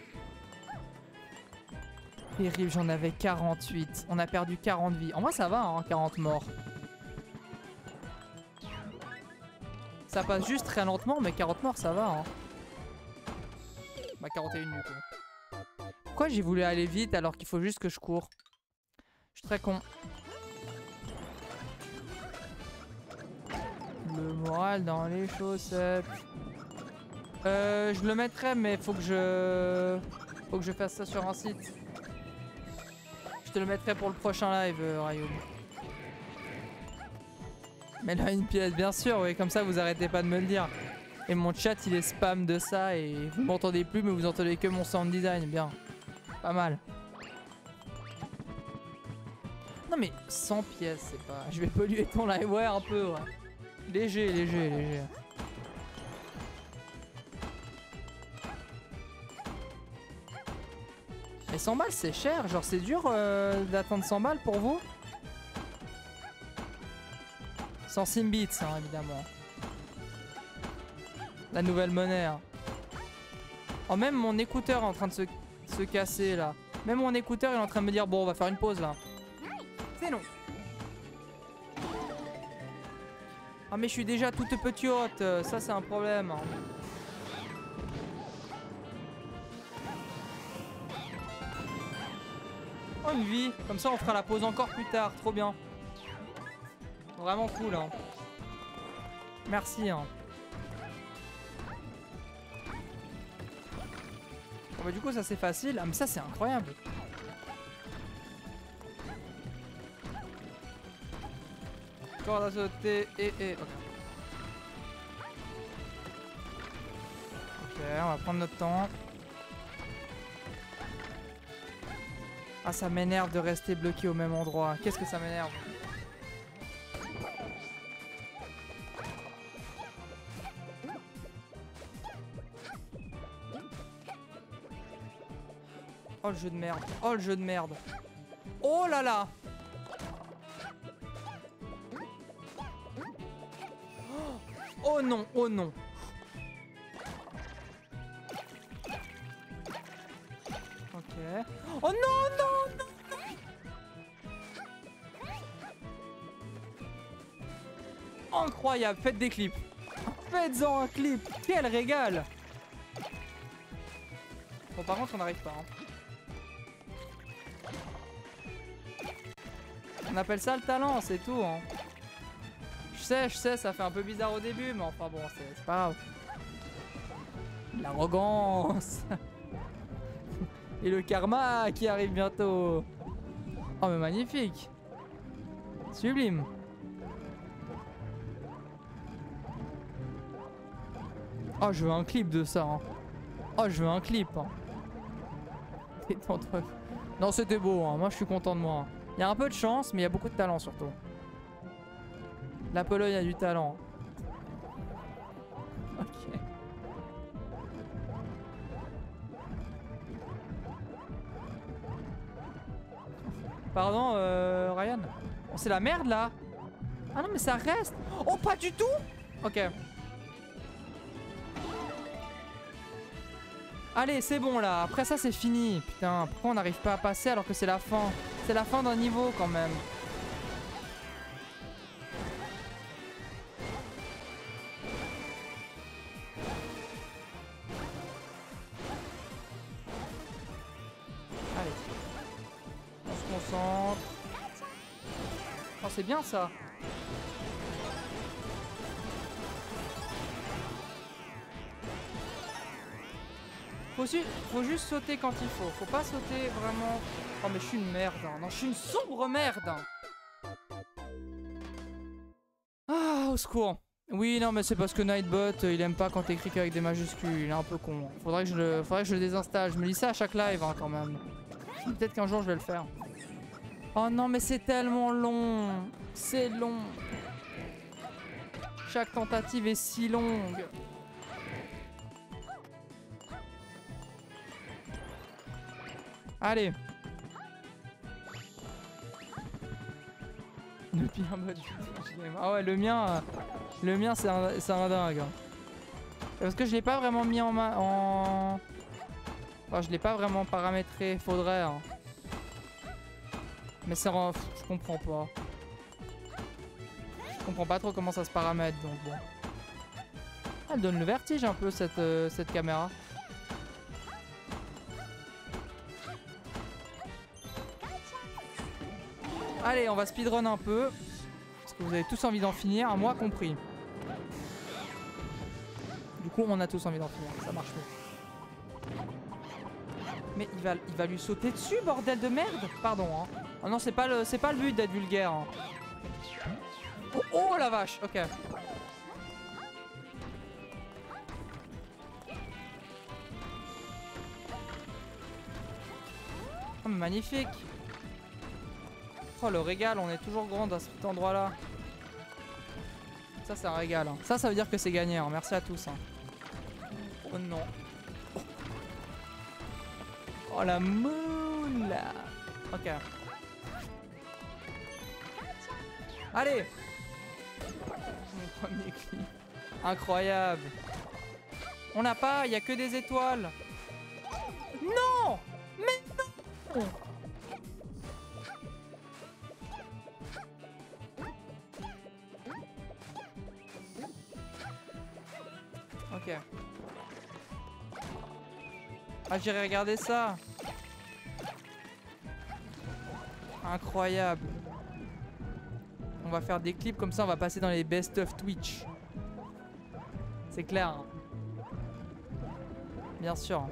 Terrible, j'en avais quarante-huit. On a perdu quarante vies. En vrai ça va hein, quarante morts. Ça passe juste très lentement mais quarante morts ça va hein. Bah quarante et un du coup. Pourquoi j'ai voulu aller vite alors qu'il faut juste que je cours? Je suis très con. Le moral dans les chaussettes. Euh, je le mettrai mais faut que je... Faut que je fasse ça sur un site. Je te le mettrai pour le prochain live, euh, Rayoum. Mais là une pièce, bien sûr, oui, comme ça vous arrêtez pas de me le dire. Et mon chat il est spam de ça et vous m'entendez plus mais vous entendez que mon sound design, bien. Pas mal. Non mais cent pièces, c'est pas... Je vais polluer ton live, ouais un peu, ouais. Léger, léger, léger. Mais cent balles c'est cher, genre c'est dur euh, d'attendre cent balles pour vous? Sans Simbits hein, évidemment. La nouvelle monnaie. Hein. Oh même mon écouteur est en train de se, se casser là. Même mon écouteur il est en train de me dire bon on va faire une pause là. C'est non. Ah mais je suis déjà toute petite, ça c'est un problème. Hein. Oh une vie, comme ça on fera la pause encore plus tard, trop bien. Vraiment cool hein. Merci hein. Bon bah du coup ça c'est facile, ah mais ça c'est incroyable. Corde à sauter et et... Ok. Ok, on va prendre notre temps. Ah, ça m'énerve de rester bloqué au même endroit. Qu'est-ce que ça m'énerve. Oh le jeu de merde. Oh le jeu de merde. Oh là là. Oh non, oh non. Ok. Oh non, non, non, non. Incroyable, faites des clips. Faites-en un clip. Quel régal. Bon, par contre, on n'arrive pas. Hein. On appelle ça le talent, c'est tout. Hein. Je sais, je sais, ça fait un peu bizarre au début, mais enfin bon, c'est pas grave. L'arrogance. Et le karma qui arrive bientôt. Oh mais magnifique. Sublime. Oh je veux un clip de ça. Hein. Oh je veux un clip. Hein. Non c'était beau, hein. Moi je suis content de moi. Il y a un peu de chance, mais il y a beaucoup de talent surtout. La Pologne a du talent. Ok. Pardon, euh, Ryan. Oh, c'est la merde là. Ah non, mais ça reste. Oh, pas du tout. Ok. Allez, c'est bon là. Après ça, c'est fini. Putain, pourquoi on n'arrive pas à passer alors que c'est la fin? C'est la fin d'un niveau quand même. Allez. On se concentre. Oh, c'est bien ça. Faut, su faut juste sauter quand il faut. Faut pas sauter vraiment... Oh mais je suis une merde. Hein. Non, je suis une sombre merde. Ah, au secours. Oui, non, mais c'est parce que Nightbot, il aime pas quand t'écris qu'avec des majuscules. Il est un peu con. Faudrait que je le, faudrait que je le désinstalle. Je me dis ça à chaque live, hein, quand même. Peut-être qu'un jour, je vais le faire. Oh non, mais c'est tellement long. C'est long. Chaque tentative est si longue. Allez. Le pire mode vidéo. Ah ouais, le mien, euh, le mien c'est un, un dingue. Parce que je l'ai pas vraiment mis en main, en... Enfin, je l'ai pas vraiment paramétré, faudrait. Hein. Mais c'est, je comprends pas. Je comprends pas trop comment ça se paramètre, donc bon. Elle donne le vertige un peu cette, euh, cette caméra. Allez, on va speedrun un peu. Parce que vous avez tous envie d'en finir, moi compris. Du coup, on a tous envie d'en finir. Ça marche mieux. Mais il va, il va lui sauter dessus, bordel de merde. Pardon, hein. Oh non, c'est pas le, c'est pas le but d'être vulgaire. Hein. Oh, oh la vache, ok. Oh, magnifique. Oh le régal, on est toujours grand dans cet endroit là. Ça c'est un régal. Hein. Ça ça veut dire que c'est gagné. Hein. Merci à tous. Hein. Oh non. Oh, oh la moula. Ok. Allez. Mon premier clip. Incroyable. On n'a pas, il n'y a que des étoiles. Non. Mais non. Ok. Ah, j'irai regarder ça. Incroyable. On va faire des clips comme ça, on va passer dans les best of Twitch. C'est clair. Hein. Bien sûr.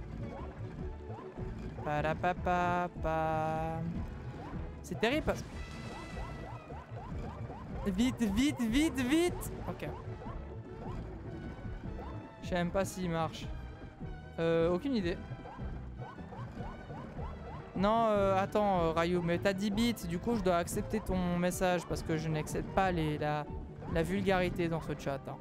C'est terrible parce que... Vite, vite, vite, vite. Ok. Je sais même pas s'il marche. Euh, aucune idée. Non, euh, attends, euh, Ryu, mais t'as dix bits, du coup je dois accepter ton message parce que je n'accepte pas les, la, la vulgarité dans ce chat. Hein.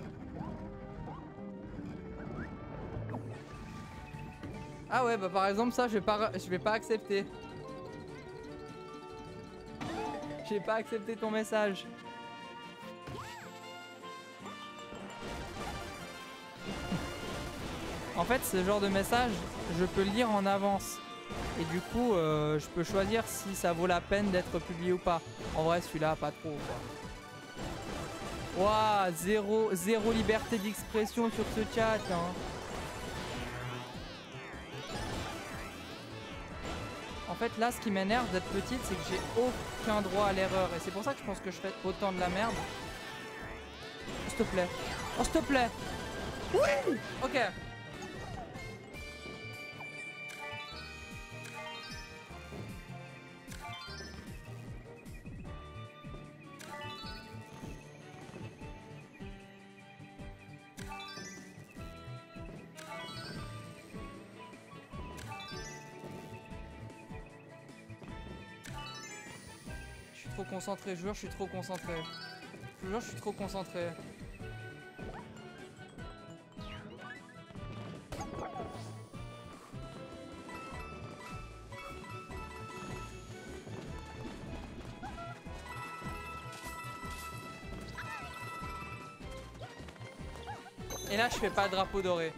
Ah ouais, bah par exemple ça, je vais pas, je vais pas accepter. J'ai pas accepté ton message. En fait, ce genre de message, je peux le lire en avance. Et du coup, euh, je peux choisir si ça vaut la peine d'être publié ou pas. En vrai, celui-là, pas trop, quoi. Waouh, zéro, zéro liberté d'expression sur ce chat, hein. En fait, là, ce qui m'énerve d'être petite, c'est que j'ai aucun droit à l'erreur. Et c'est pour ça que je pense que je fais autant de la merde. Oh, s'il te plaît. Oh, s'il te plaît. Oui. Ok. Trop concentré, je jure, je suis trop concentré. Je jure, je suis trop concentré. Et là, je fais pas le drapeau doré.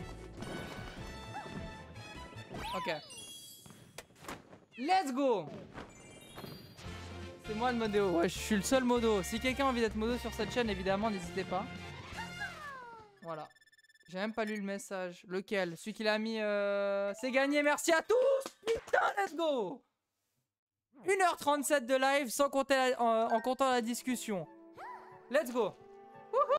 Ok. Let's go! C'est moi le modo, ouais je suis le seul modo. Si quelqu'un a envie d'être modo sur cette chaîne, évidemment n'hésitez pas. Voilà. J'ai même pas lu le message. Lequel? Celui qu'il a mis euh... C'est gagné, merci à tous. Putain, let's go. une heure trente-sept de live sans compter la... en, en comptant la discussion. Let's go.